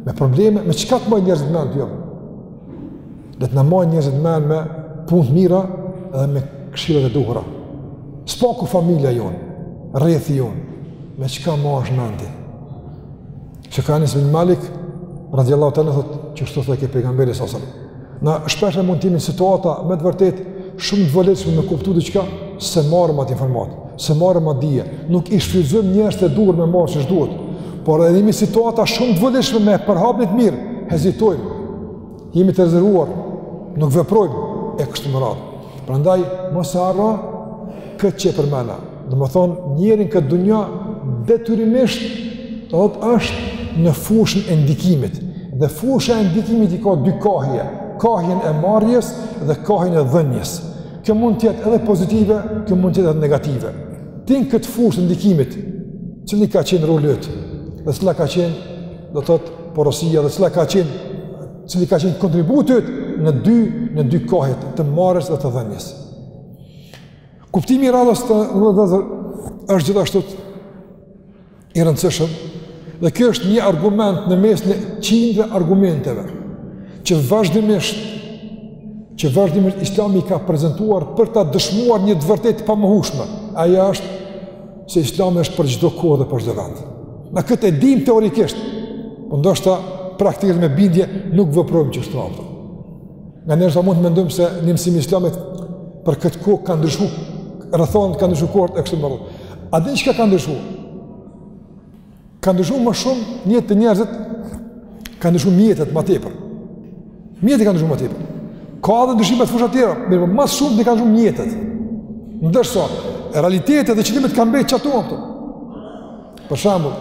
me probleme, me çka të mojnë njerëzit mend jo. Dhe të na mojnë njerëzit mend me punë të mira edhe me këshillat e duhura. S'paku familja jonë, rrethi jonë, me çka mosh mendi. Që ka Anas ibn Malik radhiyallahu ta'ala thotë që çto thotë pejgamberi sallallahu alaihi wasallam. Na shpesh mund të jemi në situata me të vërtet shumë të volitshme me kuptuar diçka se marrim atë informatë, se marrim atë dije. Nuk i shfrytëzojmë njerëz të duhur me marrë ç'është duhet. Por edhe jemi situata shumë të volitshme me përhapje të mirë, hezitojmë. Jemi të rezervuar, nuk veprojmë e kështu me radhë. Prandaj mos e harro këtë që përmenda. Domethënë njërin këtë dunja detyrimisht është në fushën e ndikimit. Dhe fusha e ndikimit i ka dy kahje, kahjen e marrjes dhe kahjen e dhënjes. Kjo mund të jetë edhe pozitive, kjo mund të jetë edhe negative. Ti në këtë fushë të ndikimit, cili ka qenë roli yt, dhe cila ka qenë, do të thotë, porosia, dhe cili ka qenë kontributi yt në dy kahjet të marrjes dhe të dhënjes. Kuptimi i radhës të vëllezër është gjithashtu i rëndësishëm. Dhe kjo është një argument në mes në qindra argumenteve që vazhdimisht Islami ka prezentuar për ta dëshmuar një të vërtetë pa mohueshme. Ajo është se Islami është për çdo kohë dhe për çdo vend. Na këtë e dim teorikisht, por ndoshta praktikisht me bindje nuk veprojmë kështu ato. Nga njerëzit mund të mendojmë se në mësimin e Islamit për këtë kohë ka ndryshuar, rrethon ka ndryshuar e kështu me radhë. A din çka ka ndryshuar? Ka ndryshuar më shumë njëtë të njerëzit, ka ndryshuar mjetet më tepër. Mjetet ka ndryshuar më tepër. Ka edhe ndryshime të fusha tjera, mirë, më shumë të ka ndryshuar mjetet. Ndërsa, realitetet dhe qëllimet kanë mbetë çato ato. Për shembull,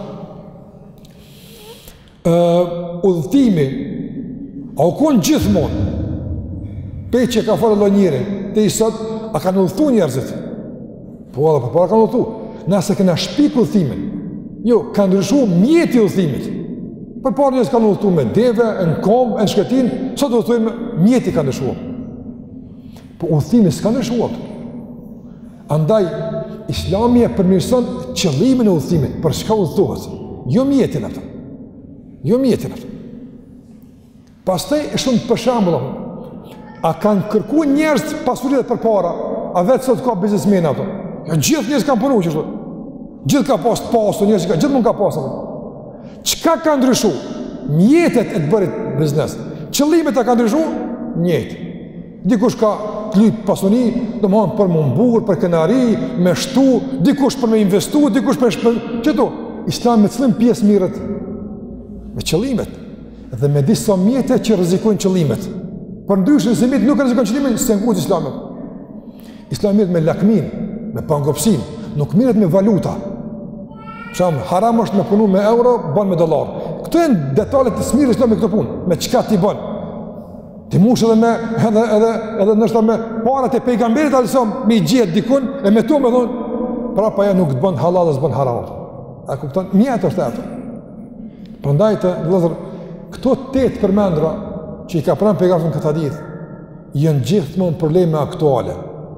udhëtimi, a u kon gjithmonë, pe që ka farë njëri, te i sot, a kanë udhëtu njerëzit? Po, edhe përpara kanë udhëtu. Nëse këna shpik udhëtimin, jo, ka ndryshuar mjeti i udhëtimit. Përpara njerëzit kanë udhëtuar me deve, në kom, në shkëtin, sot udhëtojmë mjeti ka ndryshuar. Po udhëtimi s'ka ndryshuar. Andaj Islami e përmirëson qëllimin e udhëtimit, për çka udhëtohet, jo mjetin atë. Jo mjetin atë. Pastaj shumë për shembull, a kanë kërkuar njerëz pasurinë përpara, a vetë sot ka biznesmen ato. Ja, gjithë njerëz kanë punuar kështu. Gjithë ka pas pasur, njerëz ka gjithmonë ka pasur. Çka ka ndryshuar? Mjetet e të bërit biznes. Qëllimet e ka ndryshuar? Njëjtë. Dikush ka lyp pasuni, domthonë për mumbur, për kënaqëri, me shtu, dikush për me investu, dikush për çeto. Islami me cilën pjesë mirët? Me qëllimet. Dhe me disa mjete që rrezikojnë qëllimet. Për ndryshën se mjetet nuk rrezikojnë qëllimin, se ngut Islami. Islami mirët me lakmin, me pangopsin, nuk mirët me valuta. Shumë haram është me punu me euro, bën me dollar. Këto janë detalet të smirës me këtë punë, me çka ti bën. Ti mush edhe me edhe ndoshta me parat e pejgamberit alsom me gjet dikun e me to më thon, prapa ja nuk të bën halal as bën haram. A kupton? Mjet është ato. Prandaj të vëllazër, këto 8 përmendra që i ka pranë pejgamberi këtë hadith, janë gjithmonë probleme aktuale.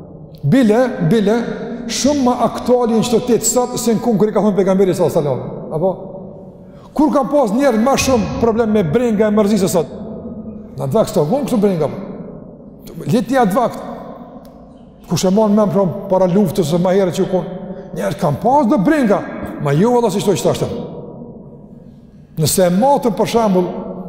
Bile shumë më aktuali në qëto 8 sot se në kumë kër i ka thonë pejgamberi sallallahu. Apo? Kur kam pas njerë ma shumë problem me brenga e mërzisë sot? Në atë vakt, s'tonë kështu brenga. Leti atë vakt. Kush e manë me më para luftës e ma herë që u konë. Njerë kam pas dhe brenga. Ma jo valla si shtoj që tashtëm. Nëse e matën për shambull,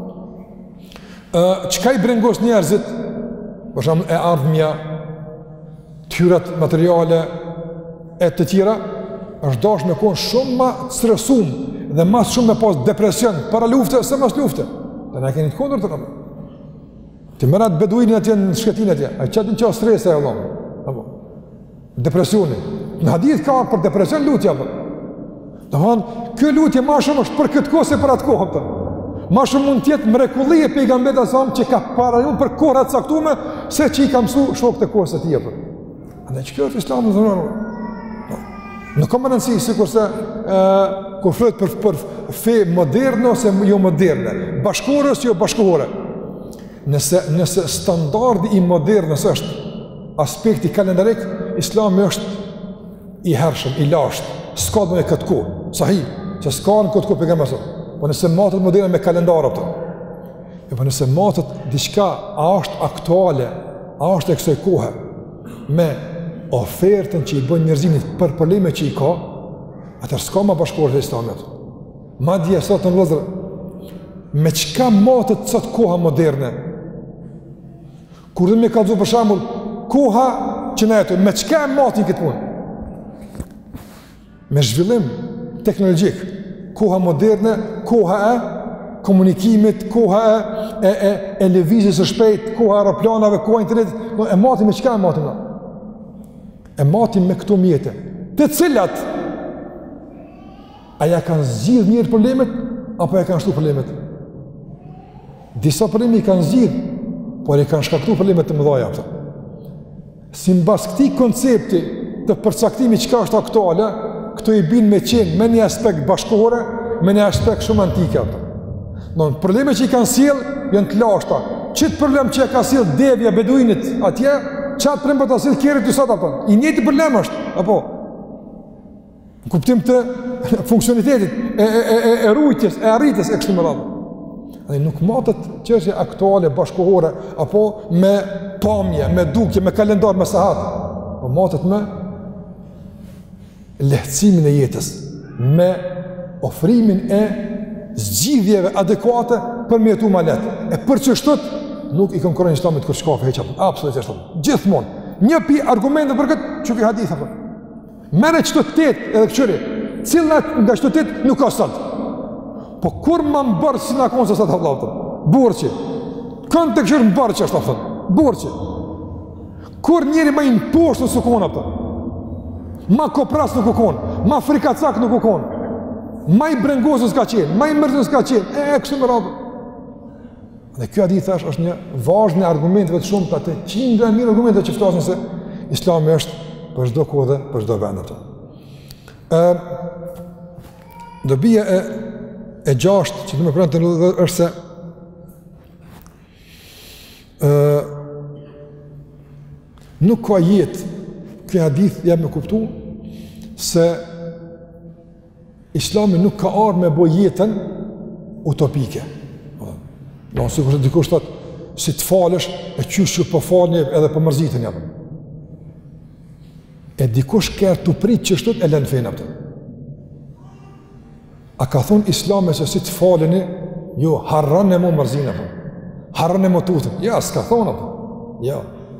qëka i brengos njerëzit, për shambull e ardhmja, tyrat materiale, e të tjera, është dash me konë shumë ma stresum dhe mas shumë me pas depresion para lufte, se mas lufte. Dhe ne keni të kondër të nëmë. Ti mërat beduinin atje në shketin atje, a qëtë në qa stresa e Allah. Depresioni. Në hadith ka për depresion lutja. Dhe hanë, kjo lutje ma shumë është për këtë kohë se për atë kohë. Ma shumë mund tjetë mrekulli e pejgamberi asam që ka paralizuar për kohërat saktume se që i ka mësu shok të kohës e tjepër. Andaj që kjo është islamu dhe nërë. Nuk ka më rëndësi, si kurse kur flet për fe moderne ose jo moderne, bashkore ose jo bashkore. Nëse standardi i modernës është aspekti kalendarik, islami është i hershëm, i lashtë, s'ka dhe me këtë kohë, sahih, që s'ka në këtë kohë pejgamberi. po nëse matët moderne me kalendar ato. Po nëse matët diçka a është aktuale, a është e kësaj kohe, me ofertën që i bën njerëzimit për probleme që i ka, atër s'ka ma bashkëkohë të islamit. Ma dje sot në vëllezër, me çka matët sot koha moderne? Kur dhe me ka dhu për shambull, koha që ne jetojmë, me çka e matin këtë punë? Me zhvillim teknologjik, koha moderne, koha e komunikimit, koha e lëvizjes së shpejt, koha e aeroplanave, koha e internetit, e matin me çka e matin? E matin me këto mjete, të cilat a ja kanë zgjidhur mirë problemet, apo ja kanë shtu problemet? Disa probleme i kanë zgjidhur, por i kanë shkaktuar probleme të mëdha. Si mbas këtij koncepti të përcaktimi çka është aktuale, këto i bin me qenë me një aspekt bashkëkohore, me një aspekt shumë antike. Probleme që i kanë sjell janë të lashta. Çit problem që ka sjell devja beduinit atje, çat problem po ta sjell kerrit të sot apo? I njëjti problem është, apo? Në kuptim të funksionalitetit, e rujtjes, e arritjes e kështu me radhë. Dhe nuk matet çështje aktuale bashkëkohore apo me pamje, me dukje, me kalendar, me sahat, po matet me lehtësimin e jetës, me ofrimin e zgjidhjeve adekuate për me jetu ma lehtë. E për çështot nuk i konkurrojnë islamit kur shkafe heq apo. Absolutisht. Gjithmonë. Një pi argumente për këtë çufi hadith apo. Merre çdo tet edhe këqyri. Cilat nga çdo tet nuk ka sot. Po kur më mbarë si nga konë se sa të vlavëtën? Burqi. Kënë të këshirë mbarë që është të thënë? Burqi. Kur njeri ma i në poshtë në sukona pëtë? Ma kopras nuk u konë, ma frikacak nuk u konë, ma i brengosës ka qenë, ma i mërzës ka qenë, kështu më radhë. Dhe kjo hadith është një vazhë në argumenteve të shumë të atë qindra mirë argumente që flasin se Islami është për çdo kohë dhe për çdo vend atë. Dobia e gjashtë që të më pranë të në është se nuk ka jetë këj hadith jam me kuptu se Islami nuk ka arë me bo jetën utopike. Në si kështë dikush të si të falësh e qysh që po falnjë edhe po mërzitën jam. E dikush kërë të pritë që shtët e lënë fejnë apëtë. A ka thonë Islami se si të falëni, jo, harran e mo mërzinë apëtë. Harran e mo tutën. Ja, s'ka thonë apëtë. Ja.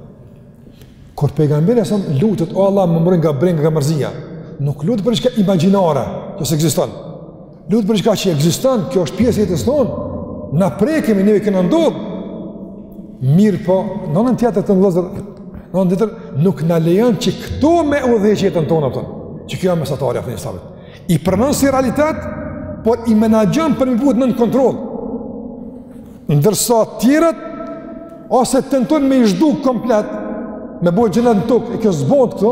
Kur pejgamberi sa lutet, o Allah, më mërin nga brenga nga mërzia, nuk lutet për çka imagjinare, që s'ekziston. Lutet për çka që ekziston, kjo është pjesë e jetës tonë. Na prekemi, neve kena ndodhë. Mirë po, në anën tjetër të vëllezër, në anën tjetër, nuk na lejon që këto me udhëheq jetën tonë atë. Që kjo është mesatarja e Islamit. I pranon si realitet, por i menaxhon për mi buhet nën kontroll. Ndërsa tjerët ose tentojnë me i zhduk komplet, me bojë gjenet në tokë, e kjo zbot këtu,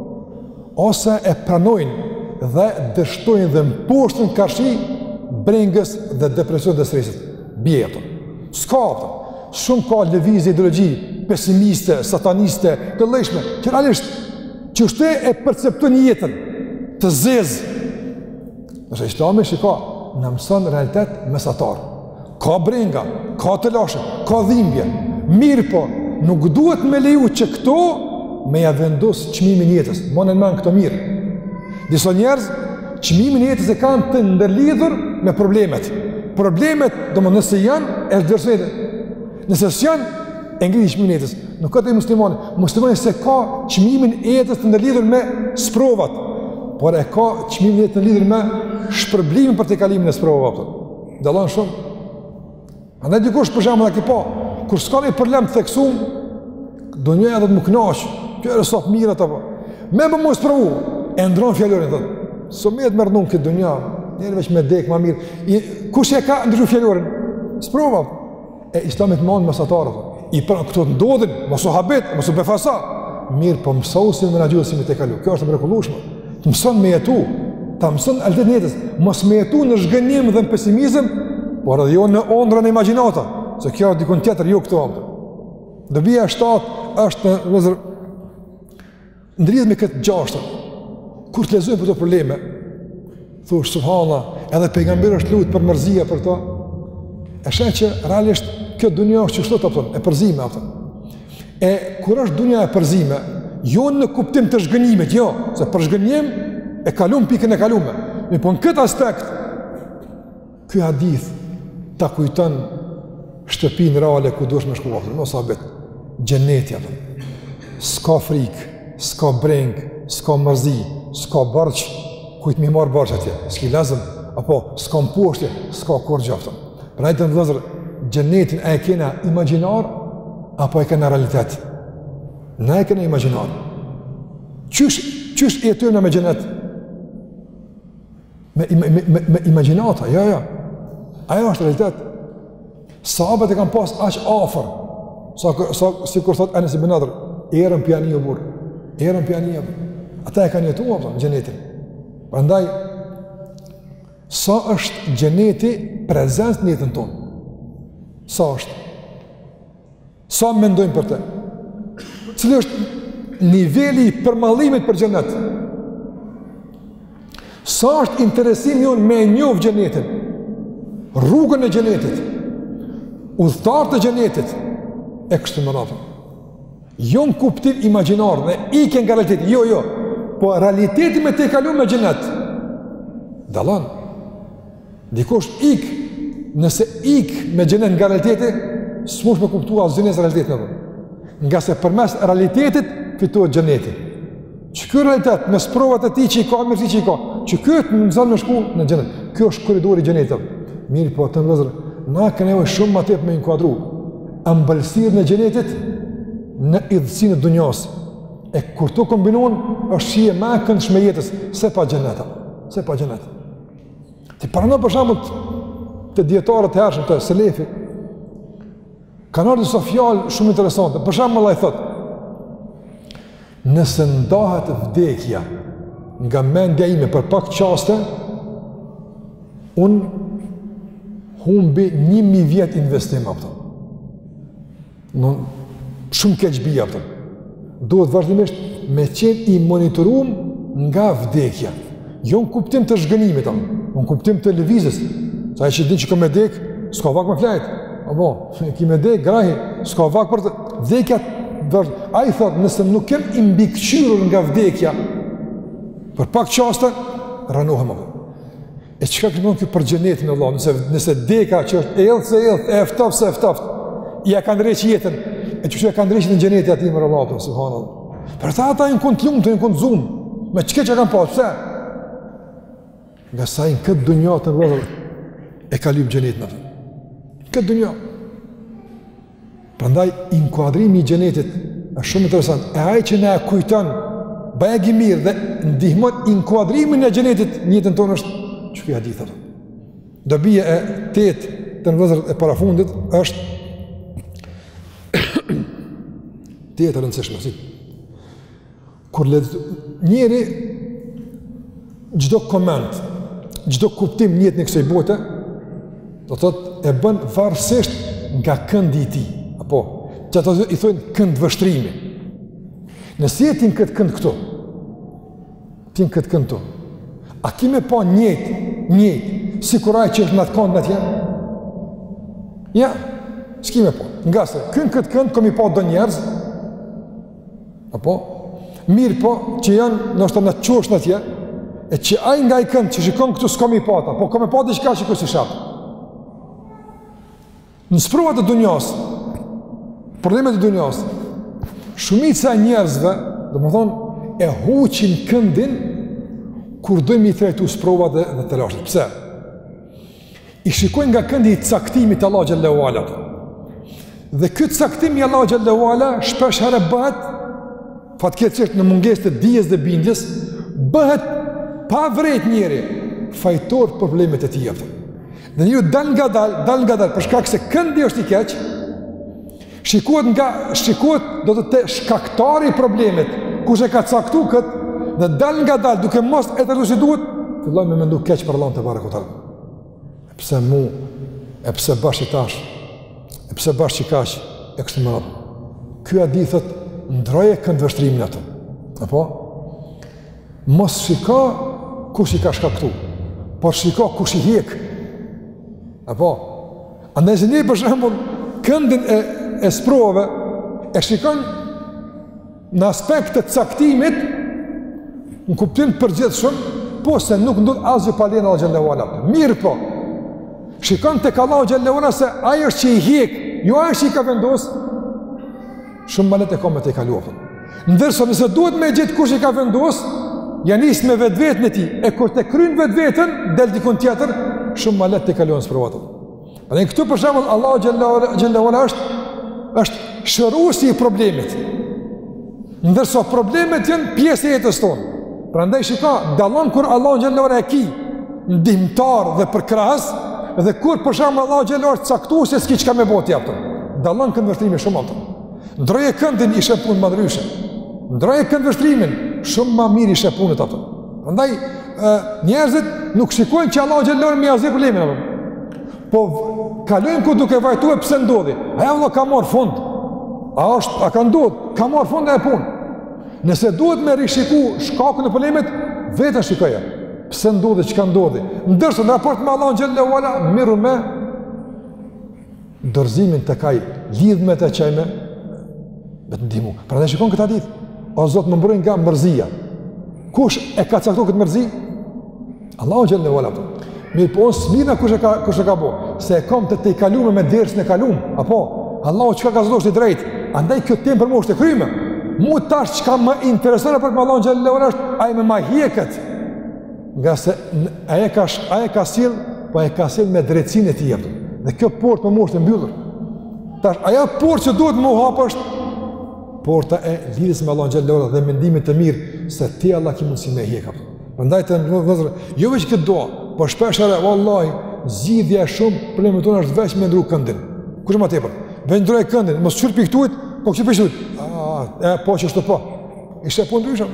ose e pranojnë dhe dështojnë dhe mposhtën karshi brengës dhe depresion dhe stresit. Bje ato. S'ka ato. Shumë ka lëvizje ideologji, pesimiste, sataniste, të lejshme, që realisht, që shte e perceptojnë jetën, të zezë. Nëse Islami shika, në mësën realitet mesatar. Ka brenga, ka të lashe, ka dhimbje. Mirë po, nuk duhet me leju që këto me ja vendosë çmimin jetës. Monen men këto mirë. Disa njerëz, çmimin jetës e kanë të ndërlidhur me problemet. Problemet, do më nëse janë, e shdërsejtë. Nëse s'janë, e ngriti çmimin jetës. Nuk këtë e muslimani. Muslimani se ka çmimin jetës të ndërlidhur me sprovat, por e ka çmimin jetës të ndërlidhur me shpërblimin për të kalimin e sprovave. Dallon shumë. Andaj dikush për shembull aki pa, kur s'ka një problem të theksuar, donjëja do të më kënaq, kjo është sa mirë apo. Me më mos provu, e ndron fjalorin thotë. Somet merr nuk këtë donjë, njëri veç me dek më mirë. Kush e ka ndryshu fjalorin? Sprova. E Islami të mund mesatarë. I pra këto ndodhin, mos u habet, mos u befasa. Mirë, po mësoj si me nagjë si me të kalu. Kjo është e mrekullueshme. Të mëson me jetu, ta mëson altet jetës, mos me jetu në zhgënjim dhe në pesimizëm, por edhe jo në ondrën e imagjinata, se kjo është dikun tjetër, jo këto. Dobia e 7 është vëzër ndridhet me këtë gjashtën. Kur të lexojmë këto probleme, Thush, subhanallah, edhe pejgamberi është lutë për mërzia për to. E sheh që realisht kjo dunja është çështë apo e përzime apo. E kur është dunja e përzime, jo në kuptim të zhgënjimit, jo, se për zhgënjim e kalum pikën e kalume. Po në këtë aspekt, ky hadith ta kujton shtëpinë reale ku duhesh me shku apo, mos habet. Xheneti apo. S'ka frikë, s'ka breng, s'ka mërzi, s'ka borx, kujt më marr borx atje. S'ki lazëm, apo s'ka mposhtje, s'ka kur gjaftë. Pra të vëllazër, xhenetin e kena imagjinar apo e kena realitet? Ne e kena imagjinar. Qysh jetojmë me xhenet? Me imagjinata, jo. Ajo është realitet. Sahabët e kanë pas aq afër. Sa sikur thot Anas ibn Nadr, erën piani u burr. Erën piani. Ata e kanë jetuar në xhenetin. Prandaj sa është xheneti prezant në jetën tonë? Sa është? Sa mendojmë për të? Cili është niveli i përmallimit për xhenet? Sa është interesimi jonë me njohë xhenetin? Rrugën e xhenetit? Udhëtarët e xhenetit? E kështu me radhë. Jo në kuptim imagjinar dhe ikën nga realiteti, jo. Po realiteti me te kalu me xhenet. Dallon. Dikush nëse me xhenet nga realiteti, s'mush me kuptua asgjë në realitetin. Nga se përmes realitetit fitohet xheneti. Që ky realitet me provat e tij që i ka, mirësi që i ka, që ky të mëson me shku në xhenet. Ky është korridori i xhenetit. Mirë, po të vëllezër, na kanë nevojë shumë më tepër me inkuadru ëmbëlsirën e xhenetit në idhësinë e dunjos. E kur to kombinohen, është shije më e këndshme jetës se pa xhenet. Se pa xhenet. Ti parano për shembull të dietarët e hershëm të selefi kanë ardhur disa fjalë shumë interesante. Për shembull ai thotë: nëse ndahet vdekja nga mendja ime për pak qaste, unë humbi 1000 vjet investim apo. Shumë keq bija apo. Duhet vazhdimisht me qenë i monitoruar nga vdekja. Jo në kuptim të zhgënimit, në kuptim të lëvizjes. Sa ai që din që ka me dek, s'ka vak me flajt. Apo, ki me dek, grahi, s'ka vak për të vdekja. Ai thot, nëse nuk kem i mbikëqyrur nga vdekja, për pak qaste, ranohem apo. E çka këndon kjo për xhenetin e Allah, nëse deka që është e eftoft se eftoft, ja kanë rreq jetën, e që kanë rreq në xheneti aty me Allah, subhanallahu. Për ata janë kontlumtë, janë kontzum, me çka që kanë pas, pse? Nga sa në këtë dunja të vëllezër e kalim xhenetin atë. Këtë dunja. Prandaj inkuadrimi i xhenetit është shumë interesant. E ai që na kujton bëjë mirë dhe ndihmon inkuadrimin e xhenetit në jetën tonë është çka hadith atë. Dobia e 8 të vëllezërit e parafundit është tjetër rëndësishme. Kur njeri çdo koment, çdo kuptim në jetën e kësaj bote, do thotë e bën varësisht nga këndi i tij, apo që ato i thonë kënd vështrimi. Nëse je ti në këtë kënd këtu, ti në këtë kënd këtu, a ki me pa njët, sikur ai që është në atë kënd në atje? Ja, s'ki me pa. Nga se, kënë këtë kënd kom i pa do njerëz, apo, mirë po, që janë nështë në qosh në atje, e që ai nga i kënd që shikon këtu s'kom i pata, po kom i pa diçka që kësi shatë. Në sprovat e dunjas, problemet e dunjas, shumica e njerëzve, dhe më thonë, e huqin këndin kur dojmë i trejtu sprovat dhe të lashtet. Pse? I shikojnë nga këndi i caktimit Allah Gjallahu Ala. Dhe këtë caktimi Allah Gjallahu Ala shpesh herë bëhet, fatkeqësisht në mungesë të dijes dhe bindjes, bëhet pa vrejt njeri fajtor problemet e tij. Dhe njëri dal nga dal, për shkak se këndi është i keq, shikohet do të te shkaktari i problemit, kush e ka caktu këtë, dhe dal nga dal, duke mos e të si duhet, filloj me mendu keq për Allah të barekutaala. E pse mu, e pse bashkë i tash, e pse bashkë i kaq, e kështë më radhë. Ky hadithët ndroje këndvështrimin atë. Apo? Mos shika kush i ka shkaktu. por shiko kush i hek. Apo, andaj se ne për shembull këndin e sprovave e shikon në aspekt të caktimit në kuptim përgjithshëm, po se nuk ndodh asgjë pa lejen e Allahut xhallahu ala. Mirë po. Shikon tek Allahu xhallahu ala se ai është që i hek, jo ai që i ka vendosur. Shumë malet e ka me të kaluar. Ndërsa nëse duhet me gjetë kush i ka vendosur, ja nis me vetveten e tij, e kur të kryen vetveten del dikon tjetër, shumë malet të kalon sprovat. Dhe këtu për shembull Allahu xhallahu ala është shëruesi i problemit. Ndërsa problemet janë pjesë e jetës tonë. Prandaj shiko, dallon kur Allahu xhallahu ala e ki ndihmtar dhe përkrahas dhe kur për shembull Allahu xhallahu ala caktues se s'ki çka me bëti aftë. Dallon këndvështrimi shumë aftë. Ndroje këndin ishe punë madhryshe. Ndroje këndvështrimin shumë më mirë ishe punët aftë. Prandaj njerëzit nuk shikojnë që Allahu xhallahu ala më azh problemin apo. Po kalojnë ku duke vajtuar pse ndodhi. Ajo valla ka marr fund. A ka ndodhur, ka marr fund e punë. Nëse duhet me rishiku shkakun e problemit, vetë shikoja. Pse ndodhi, çka ndodhi. Ndërsa në raport me Allahun xhallahu ala mirë me dorëzimin tek ai, lidh me të çajme, me të ndihmu. Prandaj shikon këtë hadith. O Zot, më mbroj nga mërzia. Kush e ka caktuar këtë mërzi? Allahu xhallahu ala. Mirë po smina kush e ka bo, se e kam të i kalume me dersën e kalum, apo Allahu çka ka zotë drejt, andaj kjo temë për moshë të kryme. Mu tash çka më intereson për Allahun xhallahu ala është ai më mahjekët. Nga se ai ka sill, po ai ka sill me drejtsinë e tij. Dhe kjo portë për moshë të mbyllur. Tash ajo portë që duhet më hap është porta e lidhjes me Allahun xhallahu ala dhe mendimit të mirë se ti Allah ki mundsi me hjek. Prandaj të vëllezër, jo vetëm këtë dua, po shpeshherë vallahi zgjidhja shumë problemet tona është vetëm me ndru këndin. Kush më tepër? Vendroj këndin, mos çur piktuit, po çu piktuit. Po që është po. Ishte po ndryshëm.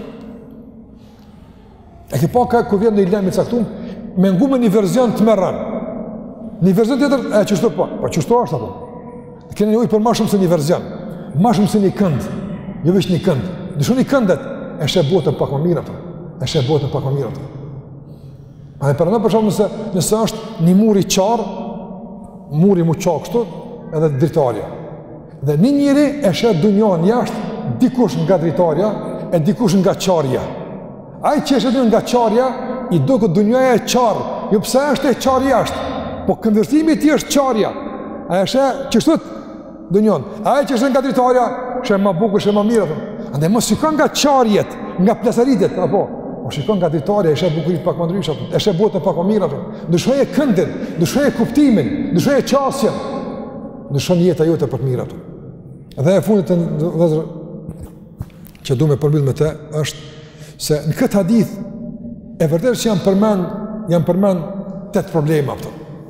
E ke pa ku vjen në lajm i caktuar, me ngumë një version të merran. Një version tjetër, që është po. Po që është apo? Keni nevojë për më shumë se një version. Më shumë se një kënd. Jo vetëm një kënd. Dëshoni këndet, e sheh botën pak më mirë atë. E sheh botën pak më mirë atë. A e përna për shumë nëse është një muri qarë, muri mu qa kështu, edhe dritarja. Dhe një njëri e sheh dunjon jashtë, dikush nga dritarja, e dikush nga qarja. Ai që është nga qarja, i do këtë dunjoja e qarë, jo pse është e qarë jashtë, po këndvërtimi ti është qarja. A e sheh që shtut dunjon. Ai që është nga dritarja, sheh më bukur, sheh më mirë. Andaj mos shikon nga qarjet, nga plesaritet, apo o shikon nga dritarja, e sheh bukurit pak më ndryshe, e sheh botën pak më mirë. Ndryshoje këndin, ndryshoje kuptimin, ndryshoje qasjen, ndryshon jeta jote për të mirë ato. Dhe e fundit të vëllezër që du me përmbyll me të është se në këtë hadith e vërtetë që janë përmend 8 probleme ato.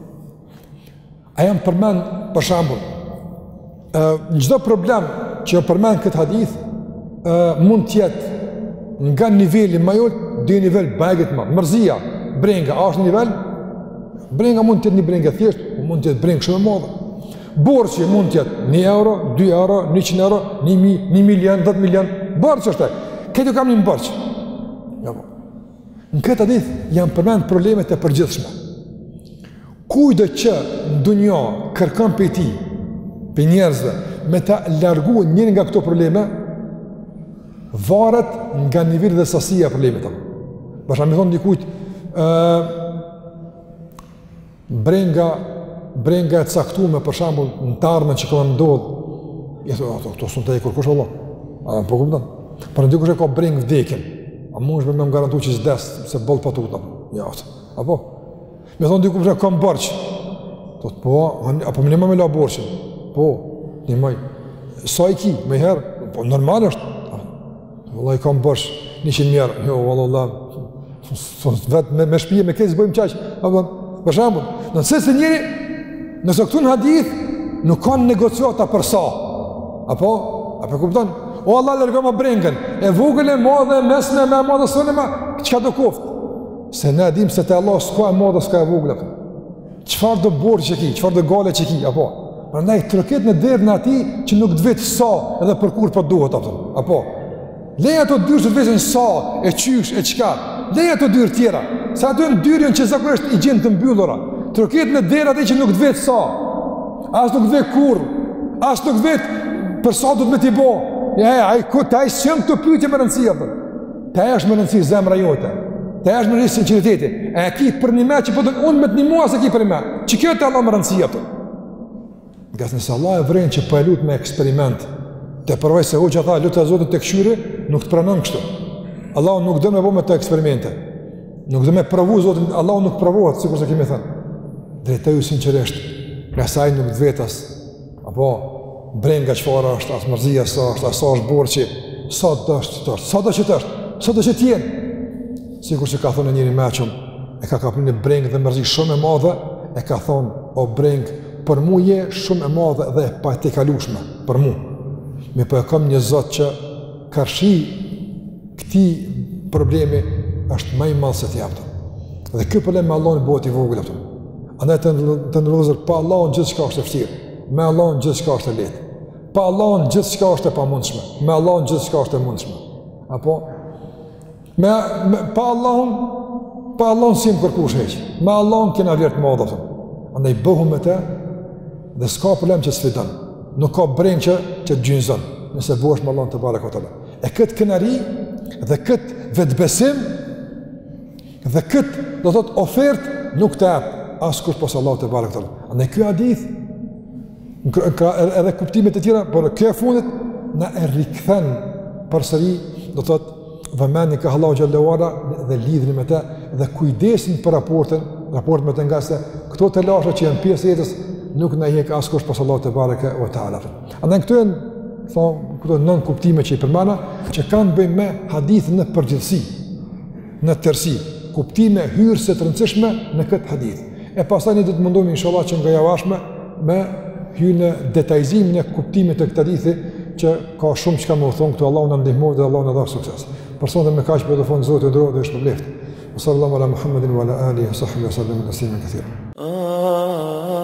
A janë përmend për shembull në çdo problem që përmend këtë hadith mund të jetë nga niveli më i ulët deri në nivel bagët më. Mërzia, brenga, a është në nivel? Brenga mund të jetë një brengë thjesht, mund të jetë brengë shumë e madhe. Borçi mund të jetë 1 euro, 2 euro, 100 euro, 1.000, 1 milion, 10 milion. Borç është ai. Këtë kam një borç. Jo. Në këtë hadith janë përmend problemet e përgjithshme. Kujdo që në dunjë kërkon për ti, për njerëzve, me ta largu njërin nga këto probleme, varet nga nivelli dhe sasia e problemit. Për shembull, më thon dikujt, brenga e caktuar për shembull në të ardhmen që kanë ndodhur, ja to son të kurkush valla. A po kupton? Por ndikush e ka breng vdekjen. A mund të më garantuar që s'des se boll patut apo? Ja. Apo? Më thon dikush e ka borx. Thot po, apo më nëmë me la borxhin. Po, nëmë. Sa i ki, më herë, po normal është. Vallai kam borx 100 euro. Jo, valla. Vet me shtëpi me kësaj bëjmë çaj. Apo për shembull, nëse se njëri nëse këtu në hadith nuk kanë negociata për sa. Apo kupton? O Allah largo më brengën. E vogël e madhe, mesme me madhe sonë më çka do koft. Se ne dim se te Allah s'ka e madhe, s'ka e vogël. Çfarë do borxh që ki, çfarë do gale që ki, apo. Prandaj troket në derën e atij që nuk të vet sa edhe për kur po duhet ato. Apo leja ato dyrë të vesin sa, e qysh, e çka. Leja ato dyrë tjera. sa aty në dyrën që zakonisht i gjenë të mbyllura. Troket në derë atë që nuk të vetë sa. As nuk të vetë kur, as nuk të vetë për sa do të me t'i bo. Ta i s'jëm të pyetje më rëndësia për. Ta e është më rëndësi zemra jote. Ta e është më rëndësi sinceriteti. E ki për një me që po të unë me të një mua se ki për një me. Që kjo të Allah më rëndësia për. Nga se nëse Allah e vrenë që po e lutë me eksperiment, të përvaj se hoqë ata lutë e Zotit të këshyri, nuk të pranën kështu. Allah nuk do me bo me të eksperimente. Nuk do me pravu Zotin, Allah nuk pravohet, sikur se kemi thënë. Drejtëju sinqerisht, nga saj nuk të vetas, apo brenga çfarë është, as mërzia sa është, as sa është borçi, sa do që t'jenë. Sikur që ka thonë njëri meqëm, e ka kapur një brengë dhe mërzi shumë e madhe, e ka thonë, o brengë, për mu je shumë e madhe dhe pa të kalushme, për mu. Me po e kam një Zot që karshi këti problemi është më i madh se t'japë. Dhe kjo problem me Allahun bëhet i vogël atë. Andaj të ndërlozër, pa Allahun gjithçka është e vështirë, me Allahun gjithçka është e lehtë. Pa Allahun gjithçka është e pamundshme, me Allahun gjithçka është e mundshme. Apo pa Allahun si më kërkush heq. Me Allahun kena vlerë të madhe atë. Andaj bëhu me të dhe s'ka problem që sfidon. Nuk ka breng që të gjynzon, nëse bëhesh me Allahun te barekuhu te ala. E këtë kënari dhe këtë vetbesim dhe këtë do thot ofertë nuk të jap askush pas Allahut te barekuhu te ala. Andaj ky hadith ka edhe kuptime të tjera, por kjo e fundit na e rikthen përsëri do thot vëmendjen ka Allahu xhallahu ala dhe lidhni me të dhe kujdesin për raport me të nga se këto të lasha që janë pjesë e jetës nuk na hjek askush pas Allahut te barekuhu te ala. Andaj këto janë këto nën kuptime që i përmana, që kanë bëjmë me hadith në përgjithësi, në tërsi, kuptime hyrëse të rëndësishme në këtë hadith. E pastaj ne do të mundohemi inshallah që nga javashme me hyrë në detajzimin e kuptimit të këtë hadithi, që ka shumë çka më u thon këtu, Allahu na ndihmojë dhe Allahu na dhaj sukses. Për sonte me kaq për të fund Zoti ndrohet dhe është për lehtë. Sallallahu ala Muhammedin wa ala alihi wa sahbihi sallam tasliman katira.